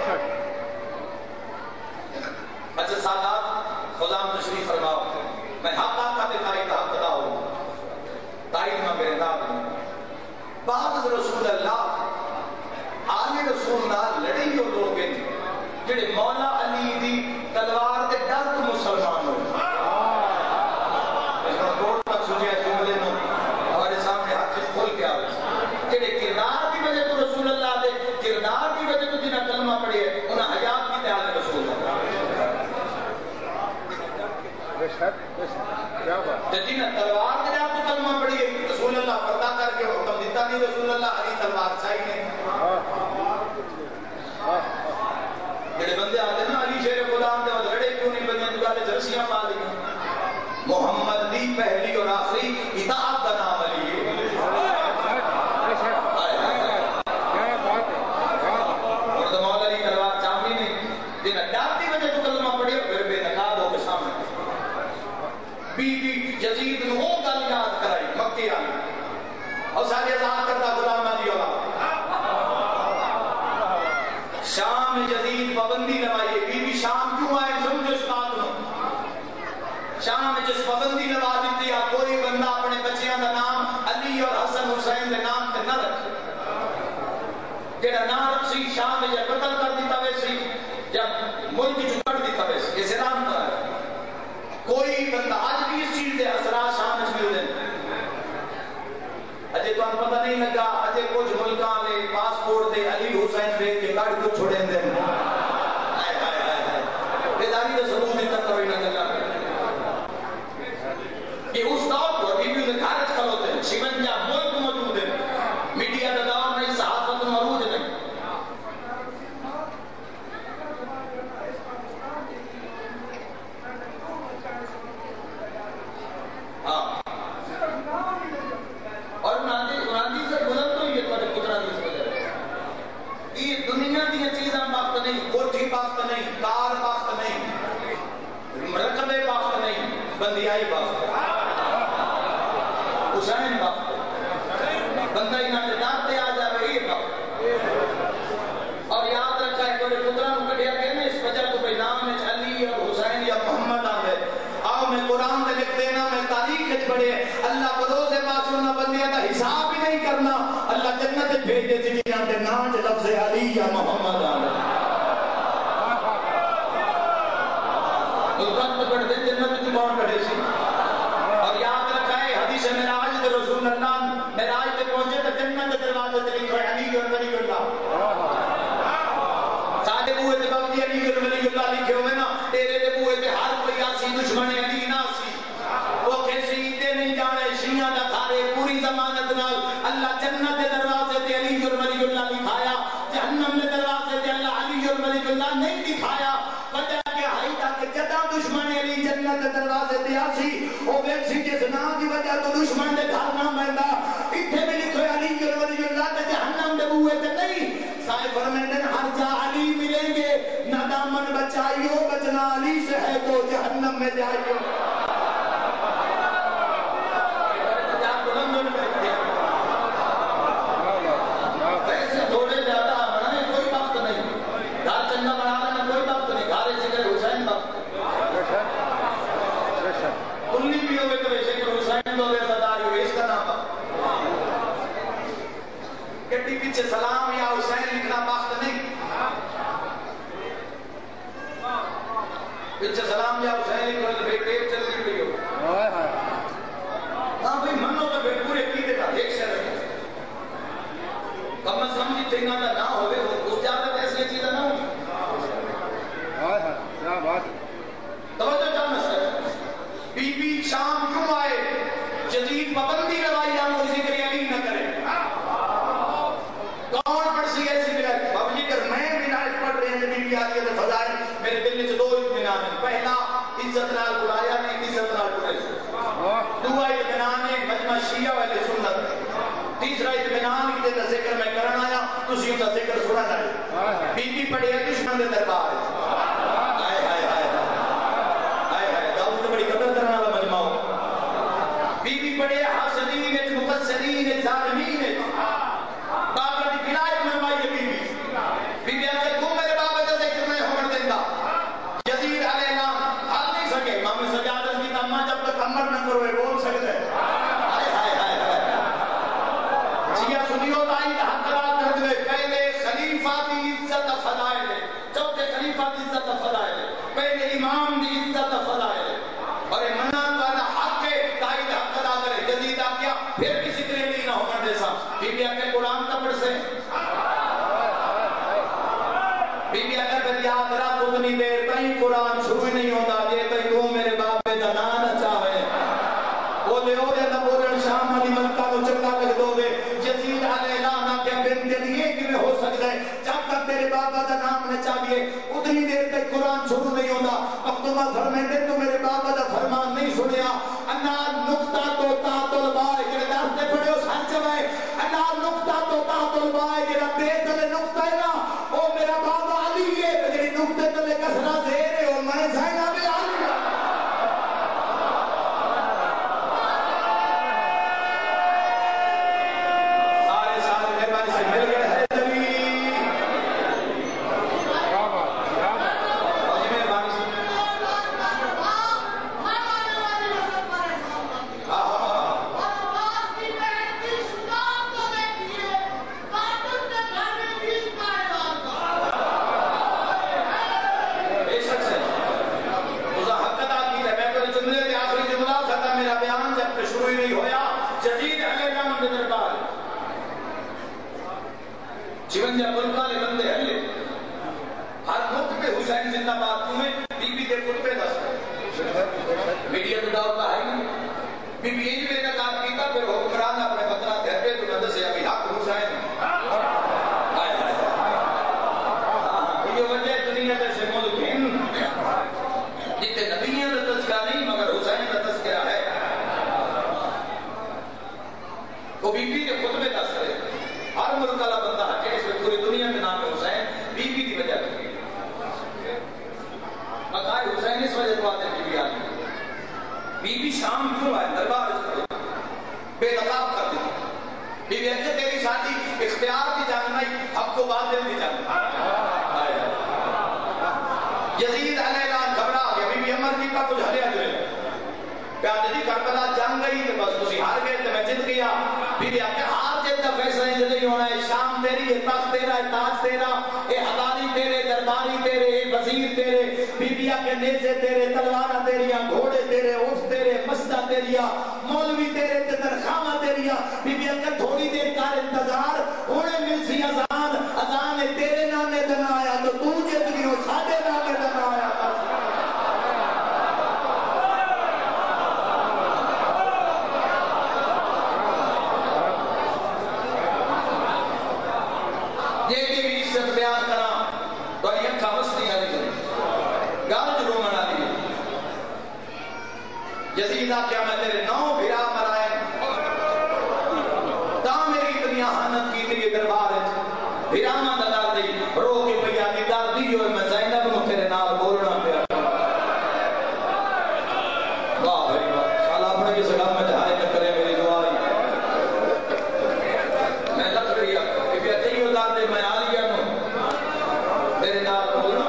اچھا سادات خدام تشریف فرماؤ میں حق آقا دے تاریخ حق بتا ہوں تاریخ میں میرے داد ہوں بعد رسول اللہ آل رسول اللہ لڑیں جو لوگ ہیں جڑے مولا علی دی تلوار دے ڈر تو مسلمان ہوئے اس میں کوٹ تک سجھے جملے نو ہمارے سامنے ہر چیز کھول کے آئے جڑے کردار کی وجہ تو رسول اللہ دے کردار کی وجہ تو جنہ کلمہ پڑھی ہے انہاں حیات کی تیال رسول اللہ جنہ تلوار کے جا تو کلمہ پڑھی ہے رسول اللہ پردہ کر کے حکم دیتا نہیں رسول اللہ علی تلوار چاہیے جڑے بندے آتے نا علی شیر غلام دے اور لڑے کیوں نہیں بندے دکالے جرسیاں پا دی محمد دی پہلی اور آخری اطاعت کا نام علی ہے اور تو مولا علی تلوار چاہیے نہیں جنہ ڈر دی وجہ تو کلمہ پڑھی پھر بے نقاب ہو کے سامنے بی بی یزید نے وہ گل یاد کرائی مکی آئی اور سارے آزاد کرتا غلام آدھی اللہ شام یزید پابندی نوائیے بی بی شام کیوں آئے سمجھو اس بات میں شام جس پابندی نوا دیتی ہے کوئی بندہ اپنے بچیاں کا نام علی اور حسن حسین کے نام پہ نہ رکھے جڑا نام رکھی شام یا قتل کر دیتا ویسی یا ملک چکڑ دیتا ویسی یہ سلام کا ہے کوئی بندہ آج بھی اس چیز دے اثرات شام اس مل دیں اجے تو ہم پتہ نہیں لگا اجے کچھ ملکاں لے پاسپورٹ دے علی حسین دے کے کارڈ کو چھوڑیں دیں بیداری دے ثبوت نہیں کرتا ہوئی نہ گلا حسین وقت بندہ ہی نہ ڈرتے آ جا رہی ہے اور یاد رکھا ہے کوئی پترا نو کڈیا کہ اس وجہ تو بھئی نام میں علی اور حسین یا محمد آوے آؤ میں قرآن دے لکھ دینا میں تاریخ وچ پڑھے اللہ بروز پاس انہاں بندیاں دا حساب ہی نہیں کرنا اللہ جنت بھیج دے سی جہاں تے نام تے لفظ علی یا محمد آوے وقت پڑھ دے جنت کی کون پڑھے سی اور یاد رکھا ہے حدیث معراج دے رسول اللہ معراج تے پہنچے تو جنت دے دروازے تے لکھا ہے علی اور ولی اللہ سارے بوئے تے بابی علی اور ولی اللہ لکھے ہوئے نا تیرے تے بوئے تے ہر کوئی آسی دشمن علی نہ سی وہ کسی تے نہیں جانے شیعہ دا کھارے پوری ضمانت نال اللہ جنت دے دروازے تے علی اور ولی اللہ لکھایا جہنم دے دروازے تے اللہ علی اور ولی اللہ نہیں لکھایا وجہ کہ ہائی تاکہ جدا دشمن علی جنت دے دروازے تے آسی او ویکسی جس نام دی وجہ تو دشمن دے گھر نہ بندا ایتھے بھی لکھو علی اور ولی اللہ تے جہنم دے بوئے تے نہیں سائے فرمیندے ہر جا علی ملیں گے نہ دامن بچائیو بچنا علی سے ہے تو جہنم میں جائیو ویسے تھوڑے زیادہ بنائے کوئی وقت نہیں گھر چنگا بنا لینا کوئی وقت نہیں گھر ذکر حسین وقت کلی بھی ہوئے تو ذکر حسین تو وفاداری ہوئے اس کا نام کٹی پیچھے سلام یا حسین لکھنا وقت نہیں پیچھے سلام یا حسین لکھنا تو بھئی ٹیپ چل دی ہوئی ہو ہاں بھئی منو تو بھئی پورے کی دیتا ایک سے رہے کم از کم جی تینگا نہ ہوئے اس جاگت ایسی چیزیں نہ ہوئی توجہ جانا سر بی بی شام کیوں آئے جدید پابندی لگائی آپ کو ذکر علی نہ کرے کون پڑھ سی ایسی بلاد بابا جی کر میں بلاد پڑھ رہے ہیں بی بی آتی ہے فضائل میرے دل سے دو اطمینان ہیں پہلا عزت نال بلایا نہیں عزت نال بلایا دعا اطمینان ہے مجمع شیعہ والے سنت تیسرا اطمینان کی دے ذکر میں کرنا آیا تو سی ان ذکر سننا ہے بی بی پڑھی ہے دشمن دے دربار آئے آئے آئے آئے آئے داؤد تو بڑی قدر کرنا والا مجمع ہو بی بی پڑھی ہے حاسدین ہے مقصرین ہے ظالمین ہے بابا دی بلائے منوائی ہے بی بی بی اگر تو میرے بابا کا ذکر میں ہومن دیندہ یزید علیہ السلام حال نہیں سکے امام سجادت کی تمہ جب تک امر نہ کروے بول سکتے آئے آئے آئے آئے شیعہ سنیوں تائی حق رات کر دے پہلے خلیفہ دی عزت فضائل ہے چوتھے خلیفہ دی عزت فضائل ہے پہلے امام دی عزت فضائل ہے اور منان والا حق ہے تائی حق ادا کرے جدید کیا پھر کسی طرح نہ ہومن جیسا بی بی اگر قرآن کا پڑھ سے بی بی اگر پھر یاد رات اتنی دیر تائیں قرآن شروع نہیں ہوتا یہ تائیں تو میرے باپ پہ دنان چاہے بولے ہو دے نہ بولن شام علی ملکہ کو چکا لگ دو دے یزید علیہ السلام کیا بنت لیے کہ میں ہو سکتا ہے جب تک تیرے بابا کا نام نہ چاہیے اتنی دیر تک قرآن شروع نہیں ہوتا مختومہ فرمیندے تو میرے بابا کا فرمان نہیں سنیا انا نقطہ تو تاتل بائے جنہیں داستے پڑھے اس ہر چوائے انا نقطہ تو تاتل بائے جنہیں بیتل نقطہ ہے نا او میرا بابا علی ہے جنہیں نقطے تلے کسرہ زیر ہے اور میں زینہ بھی علی ہے چونجا ملکہ لے بندے ہلے ہر ملک پہ حسین زندہ بات تمہیں بی بی کے خطبے دست میڈیا تو دعوتا ہے نہیں بی بی ایج میں نکار کیتا پھر حکمران اپنے بطرہ گھر پہ تو نہ دسے ابھی حق حسین یہ وجہ دنیا دے سے ملک ہیں جتے نبیوں نے تذکرہ نہیں مگر حسین کا تذکرہ ہے وہ بی بی کے خطبے دست رہے ہر ملک اللہ بندہ ہے کہ اس میں پوری دنیا کے نام حسین بی بی کی وجہ کی بقائے حسین اس وجہ تو آتے بی بی آتی بی بی شام کیوں آئے دربار اس پر بے پیادے دی کربلا جنگ گئی تو بس تسی ہار گئے تو میں جت گیا. بی بی آکے ہار جت کا فیصلہ نہیں ہونا ہے. شام تیری ہے، تخت تیرا ہے، تاج تیرا، اے حوالی تیرے، درباری تیرے، اے وزیر تیرے. بی بی آکے نیزے تیرے، تلوارہ تیریاں، گھوڑے تیرے، اونٹ تیرے، مسجدہ تیریا، مولوی تیرے تے تنخواہ تیریا. بی بی آکے تھوڑی دیر کار انتظار ہونے مل سی اذان. اذان ہے تیرے نامے دن آیا تو تو جت گئی ہو ساڈے نامے دن آیا. یزیدہ کیا میں تیرے 9 بھرا مرائے تا میری اتنی آہانت کی تیرے دربار ہے. بھرا ماں دار دی رو کے پیا کی دار دی جو میں زینب نو تیرے نال بولنا پیا. واہ بھائی واہ. اللہ اپنے کس گھر میں جہائے نہ کرے میری دعائی. میں لکھ رہی کہ بیا تیو دار دے میں آلیا نو تیرے نال بولنا.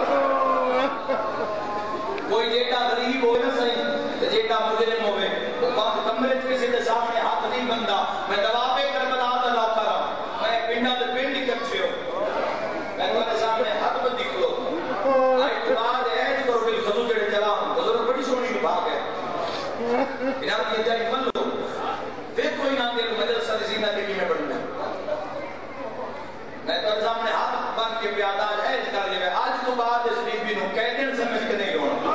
کوئی جیٹا غریب ہوئے نہ صحیح جیٹا مجرم ہوئے وہ بات کمرے کسی دے سامنے ہاتھ نہیں بندہ. میں دوابے کربلا دا لاتا رہا. میں پنڈا دے پنڈ ہی کچھے ہو. میں تمہارے سامنے ہاتھ بندی کھلو. آئی تو بعد ایج کرو کہ خضو جڑے جلام حضور بڑی سونی بھاگ ہے. انہاں کی جائی من لو دیکھو انہاں کے مدرسہ زینہ کے میں بڑھنا. میں تمہارے سامنے ہاتھ بند کے پیادہ ایج کر لے. آج تو بعد اس بی بی نو قیدن سمجھ کے نہیں رونا.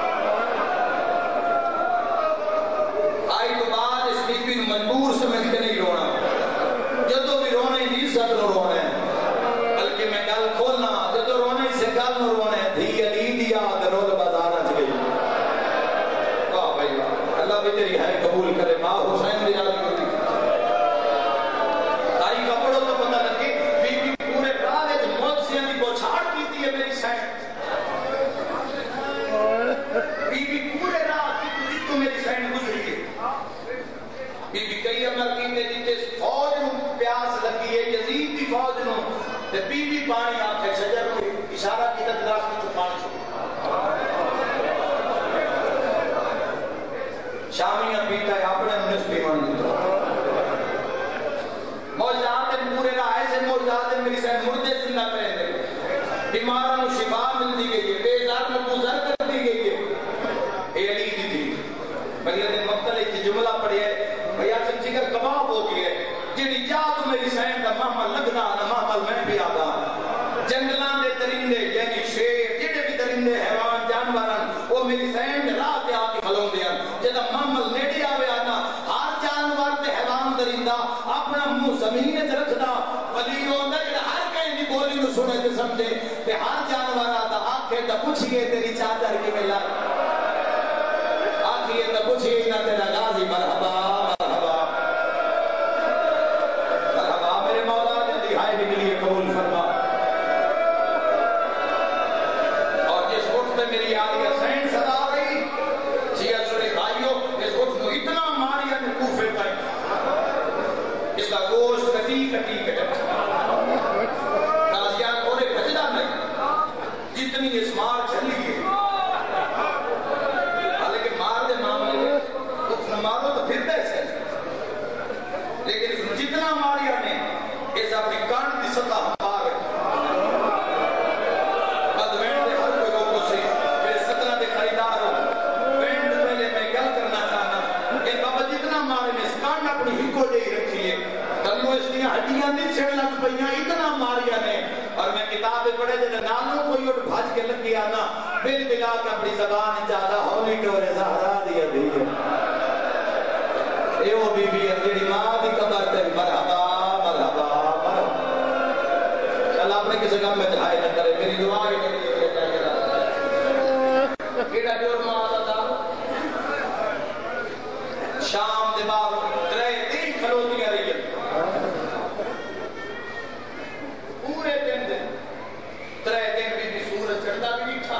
مجبور سمجھ کے نہیں رونا. جدو بھی رونا ہی عزت نو رونا ہے. بلکہ میں گل کھولنا جدو رونا سے گل نو رونا ہے. دھی علی دیا درود بازار آج گئی. واہ بھائی واہ. اللہ بھی تیری ہے قبول کرے. ماں حسین دی جالی ہوتی تاریخ پڑھو تو پتہ لگے بی بی پورے راہ جو موجزیاں دی بوچھاڑ کی تھی ہے میری سین. بی بی پورے راہ کی تو میری سین گزری ہے. بی بی کئی عمر کیتے جیتے فوج نو پیاس لگی ہے یزید دی فوج نو تے بی بی پانی آکھے شجر کو اشارہ کیتا درخت تو پانی چھوڑ. شامیاں پیتا ہے اپنے نسبی من دیتا. موجزات پورے راہ ایسے موجزات میری سین مردے زندہ کریں دے. بیماروں نو شفا ملتی گئی ہے. بے زار نو گزر کر دی گئی ہے. اے علی دی تھی بلیت مقتل ایک جملہ پڑھی ہے. بھیا جگر کباب ہو گئے جنہی یاد میری سین کا محمل لگنا نہ محمل میں بھی آگا. جنگلان دے درندے یعنی شیر جڑے بھی درندے حیوان جانوران وہ میری سین راہ پہ آ کے ملوں دیا. جدہ محمل نیڑے آوے آنا ہر جانور تے حیوان درندہ اپنا منہ زمین سے رکھنا. ولی ہوندہ جڑا ہر کہیں دی بولی نو سنے تے سمجھے تے ہر جانور آتا آکھے تا پوچھئے تیری چادر کی ملا. آکھئے تا پوچھئے نہ تیرا غازی مرحبا. قبول فرما. اور جس وقت میں میری آلیہ سین صدا رہی شیعہ سنی بھائیوں اس وقت میں اتنا ماریا نے کوفے پائے اس کا گوشت کٹی کٹی کٹی تازیان کونے بھجدہ نہیں جتنی اس مار چلی ہے. حالانکہ مار دے معاملے میں کچھ نہ مارو تو پھر سے لیکن اس میں جتنا ماریا نے اس اپنی کانٹ دی سطح ہم پار ہے. بد وینڈ دے ہر کوئی لوگوں سے میرے 17 دے خریدار ہو وینڈ پہلے میں گل کرنا چاہنا کہ بابا جتنا مارے نے اس کانٹ اپنی ہکو جائی رکھی ہے. تنو اس دیا ہڈیاں نہیں چھڑ لگ پہیاں اتنا ماریا نے. اور میں کتابیں پڑھے جنہیں نالوں کوئی اٹھ بھاج کے لگی آنا بل بلا کے اپنی زبان چاہتا ہولی ٹورے زہرا دیا دیئے. اے وہ بی بی ہے جیڑی ماں دی قبر تے مرحبا مرحبا مرحبا. اللہ اپنے کسی کام میں چاہے نہ کرے. میری دعا ہے کہ یہ چاہے گا کیڑا جرم آتا تھا. شام دے بعد ترے دن کھلوتیاں رہی پورے دن دے ترے دن بھی سورج چڑھتا بھی نہیں تھا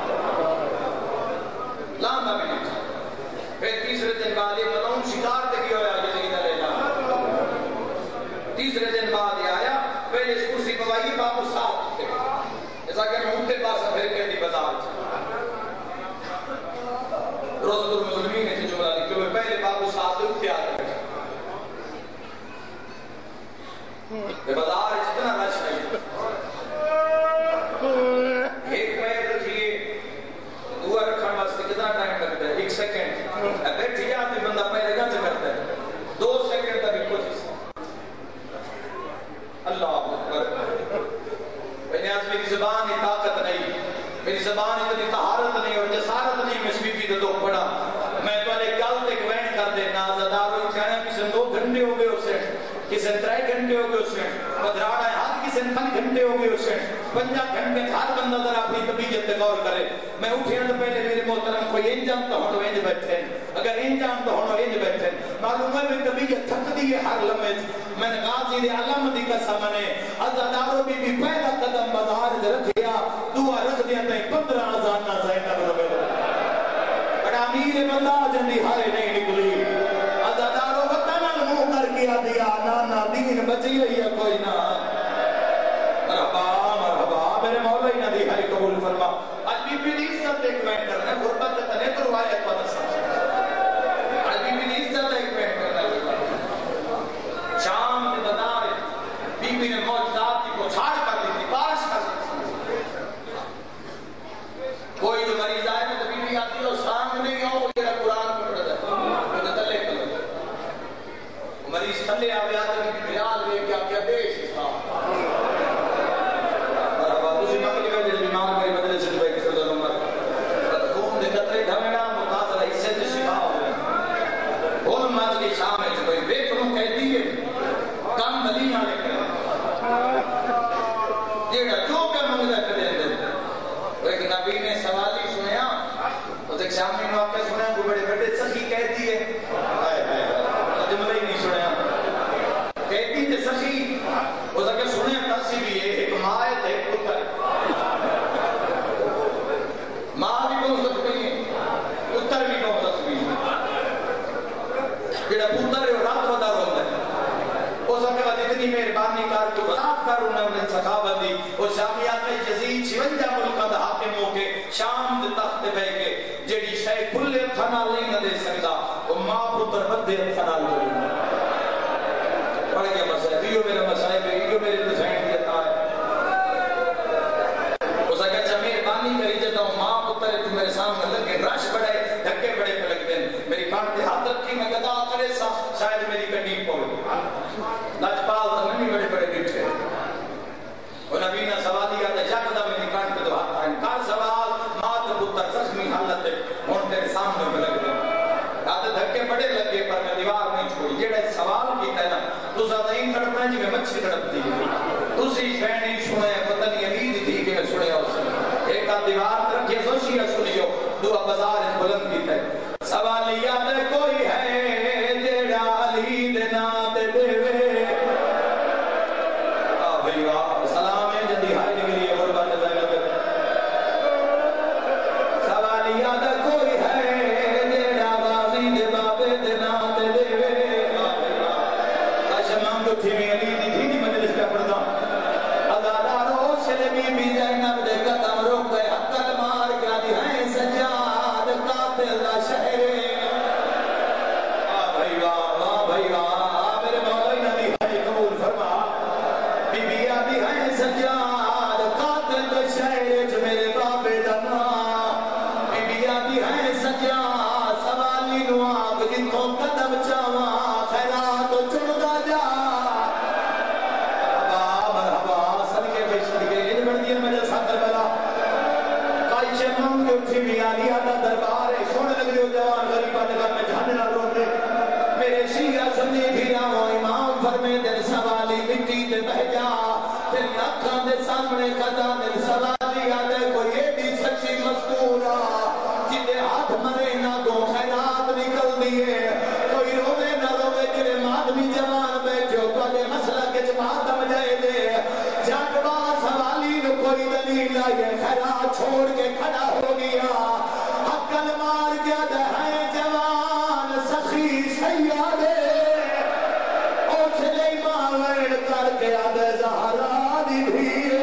لاندہ بھی نہیں تھا. پھر تیسرے دن بعد یہ ملون شکار تے کی ہویا یزید علیہ السلام. تیسرے دن بعد یہ آیا پہلے اس کرسی پوائی باپو صاحب تھے ایسا کہ میں اٹھتے پاسا پھر کہتی بازار روزت المظلمین سے جملہ لکھا 50 گھنٹے ہر بندہ ذرا اپنی طبیعت پہ غور کرے. میں اٹھیا تو پہلے میرے محترم کوئی انجام تو ہونو انج بیٹھے، اگر انجام تو ہونو انج بیٹھے. معلوم ہے میری طبیعت تھکدی ہے ہر لمحے. میں نے غازی دے علم دی قسم نے عزادارو بی بی پہلا قدم بازار وچ رکھیا، دعا رکھ دیا تے 15 اذاناں زینب نو ملے. بڑا امیر بندہ جندی ہارے نہیں نکلی. عزادارو وطن منہ کر کے دیا نانا دین بچی ہے کوئی نہ. مرحبا مرحبا میرے مولا ہی ندی ہری قبول فرما. آج بی بی دی عزت ایک وینٹ کرنا غربت تنے تو روایت پر سمجھ. آج بی بی دی عزت ایک وینٹ کرنا. شام کے بدار بی بی نے معجزات کی بوچھار کر دی تھی، بارش کر دی. کوئی جو مریض آئے نا تو بی بی آتی ہے شام میں نہیں ہو یہ قرآن پڑھ رہا ہے وہ تلے کر مریض تھلے آوے آتے ہیں کہ بلال لے کیا کیا دیش تھا. شامی نے واقعہ سنا ہے وہ بڑے بڑے سخی کہتی ہے جملہ ہی نہیں سنا کہتی تھے سخی وہ سکے سنے ترسی بھی ہے ایک ماں ہے ایک پتر ماں بھی کون سکتی ہے پتر بھی کون سکتی ہے. جڑا پتر ہے وہ رات ودا روتا ہے. وہ سکے وہ جتنی مہربانی کر تو بات کر انہوں نے سخاوت دی. وہ شامی آتا یزید 56 ملکہ دا حاکم ہو کے شام دے تخت بہ کے جیڑی شاہ کھلے تھنا نہیں نہ دے سکتا وہ ماں پتر بدے تھنا لے. پڑھ گیا مسائب یہ میرا مسائب ہے یہ میرے دسائن دیتا ہے. اس کا کہا مہربانی کری جاتا ہوں ماں پتر ہے تو میرے سامنے لگے رش بڑے دھکے بڑے پہ لگ دیں میری کانٹ پہ ہاتھ رکھی میں گدا کرے سا شاید میری کنی پڑ لجپال تو نہیں بڑے بڑے بیٹھے. وہ نبی نے سوال دیا تھا جاکدہ میری کانٹ پہ تو ہاتھ آئیں کار سوال مات پتر زخمی حالت ہے ہون تیرے سامنے میں لگ دیں آتے دھکے بڑے لگے پر میں دیوار نہیں چھوڑی. جیڑے سوال کیتا ہے نا تو زیادہ ہی تڑپنا ہے جی میں مچھی تڑپتی ہے تو سی شہ نہیں سنے پتہ نہیں امید تھی کہ میں سنے اسے ایک آدھ دیوار رکھے سوشیہ سنیو دعا بازار بلند کیتا ہے. سوال یاد کوئی ہے جیڑا علی دینا دے دے بھائی واہ سلام ہے جدی ہائی نگلی ہے غربت زینب. سوال یاد کوئی ہے جیڑا غازی دے بابے دینا دے دے شمام کو تھی میں علی دی تھی مجلس پہ پڑھتا عزادارو سلمی بی زینب دے قدم روک گئے حقل مار کیا دی ہیں سجاد قاتل دا شہرے. بھائی واہ بھائی واہ میرے مولا نبی حج قبول فرما. بی بی آدھی ہیں سجاد قاتل دا شہرے جو میرے بابے دا نام. بی بی آدھی ہیں سجاد سوالی نواب جن کو قدم چاواں خیرات چڑھتا جا. مرحبا صدقے بے صدقے ان بڑھدی مجھے ساتھ بلا کائی شیمان کے اٹھی بھی آلی آدھا دربار ہے سونے لگ رہے ہو جوان غریبہ نگر میں جھانے نہ روتے میرے شیعہ سنی بھیرا ہو امام فرمے دل سوالی مٹی دے بہ جا تیری اکھاں دے سامنے قدم دل سوالی آدھے کوئی ایڈی سچی مستورہ جدے ہاتھ مرے نہ گو خیرات نکل دیئے کوئی روے نہ روے جنہیں مادمی جوان بیٹھو کوئی مسئلہ کے جماعت مجھے دے جانبا سوالی نو کوئی دلیل آئے خیرات چھوڑ کے کھڑا ہو گیا حقل مار گیا دہائے جوان سخی سیادے او سلیمان ویڑ کر کے آدھے زہرا دی بھیئے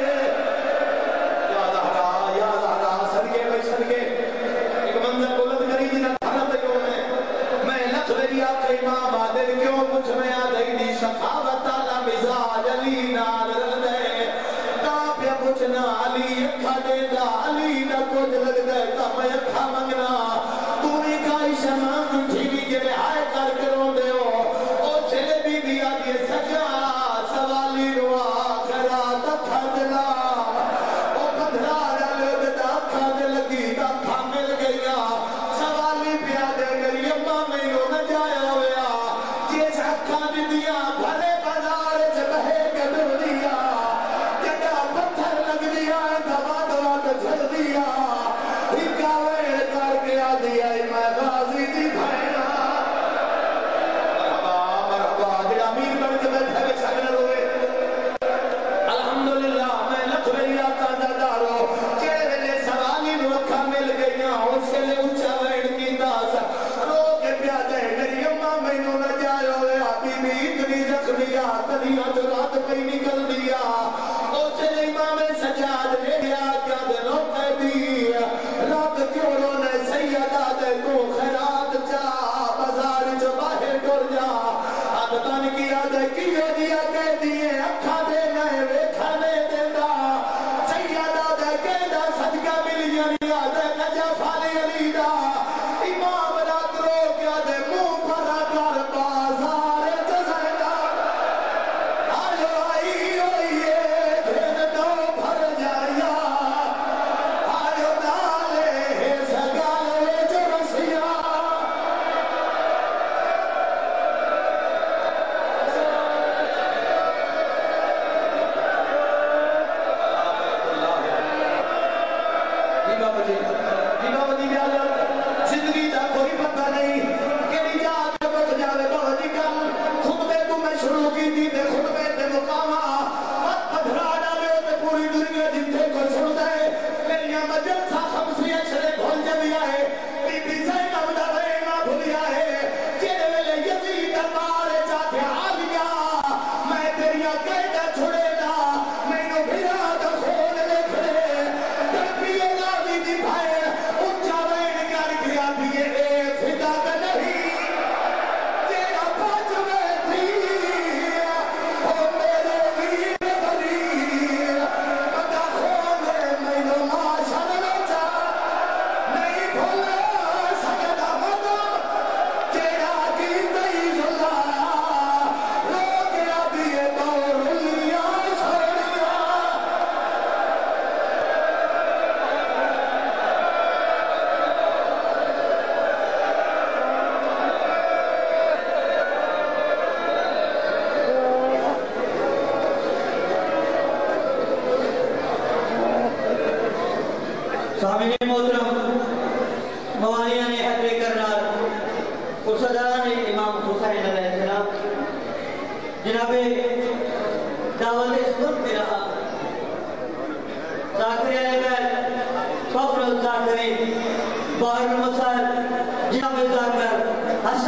یا زہرا صدقے بھائی صدقے ایک منظر بلند کری جنہ تھانا تکیوں میں لکھ میری آقا امام آدھر کیوں کچھ میں آدھر دی سخاوت آلہ مزاج علی نال رل دے تاپیا پوچھنا علی اکھا دے دا علی نہ کچھ لگ دے تا میں اکھا منگنا تو نے کائی شمان تھی بھی جنہیں آئے کر کروں دے ہو او چھلے بی بی آدھی سجا سوالی روا خیرات اکھا دلا او پدھرا رلے دا اکھا دے لگی دا اکھا مل گیا سوالی پیا دے گری اممہ میں یوں نہ جایا ہویا جیسا اکھا دی دیا بھرے بازار سے بہے کے بردی سامعین محترم موالیان حضر کرنار قرصداران امام حسین علیہ السلام جناب دعوت سنت میں رہا ذاکر علیہ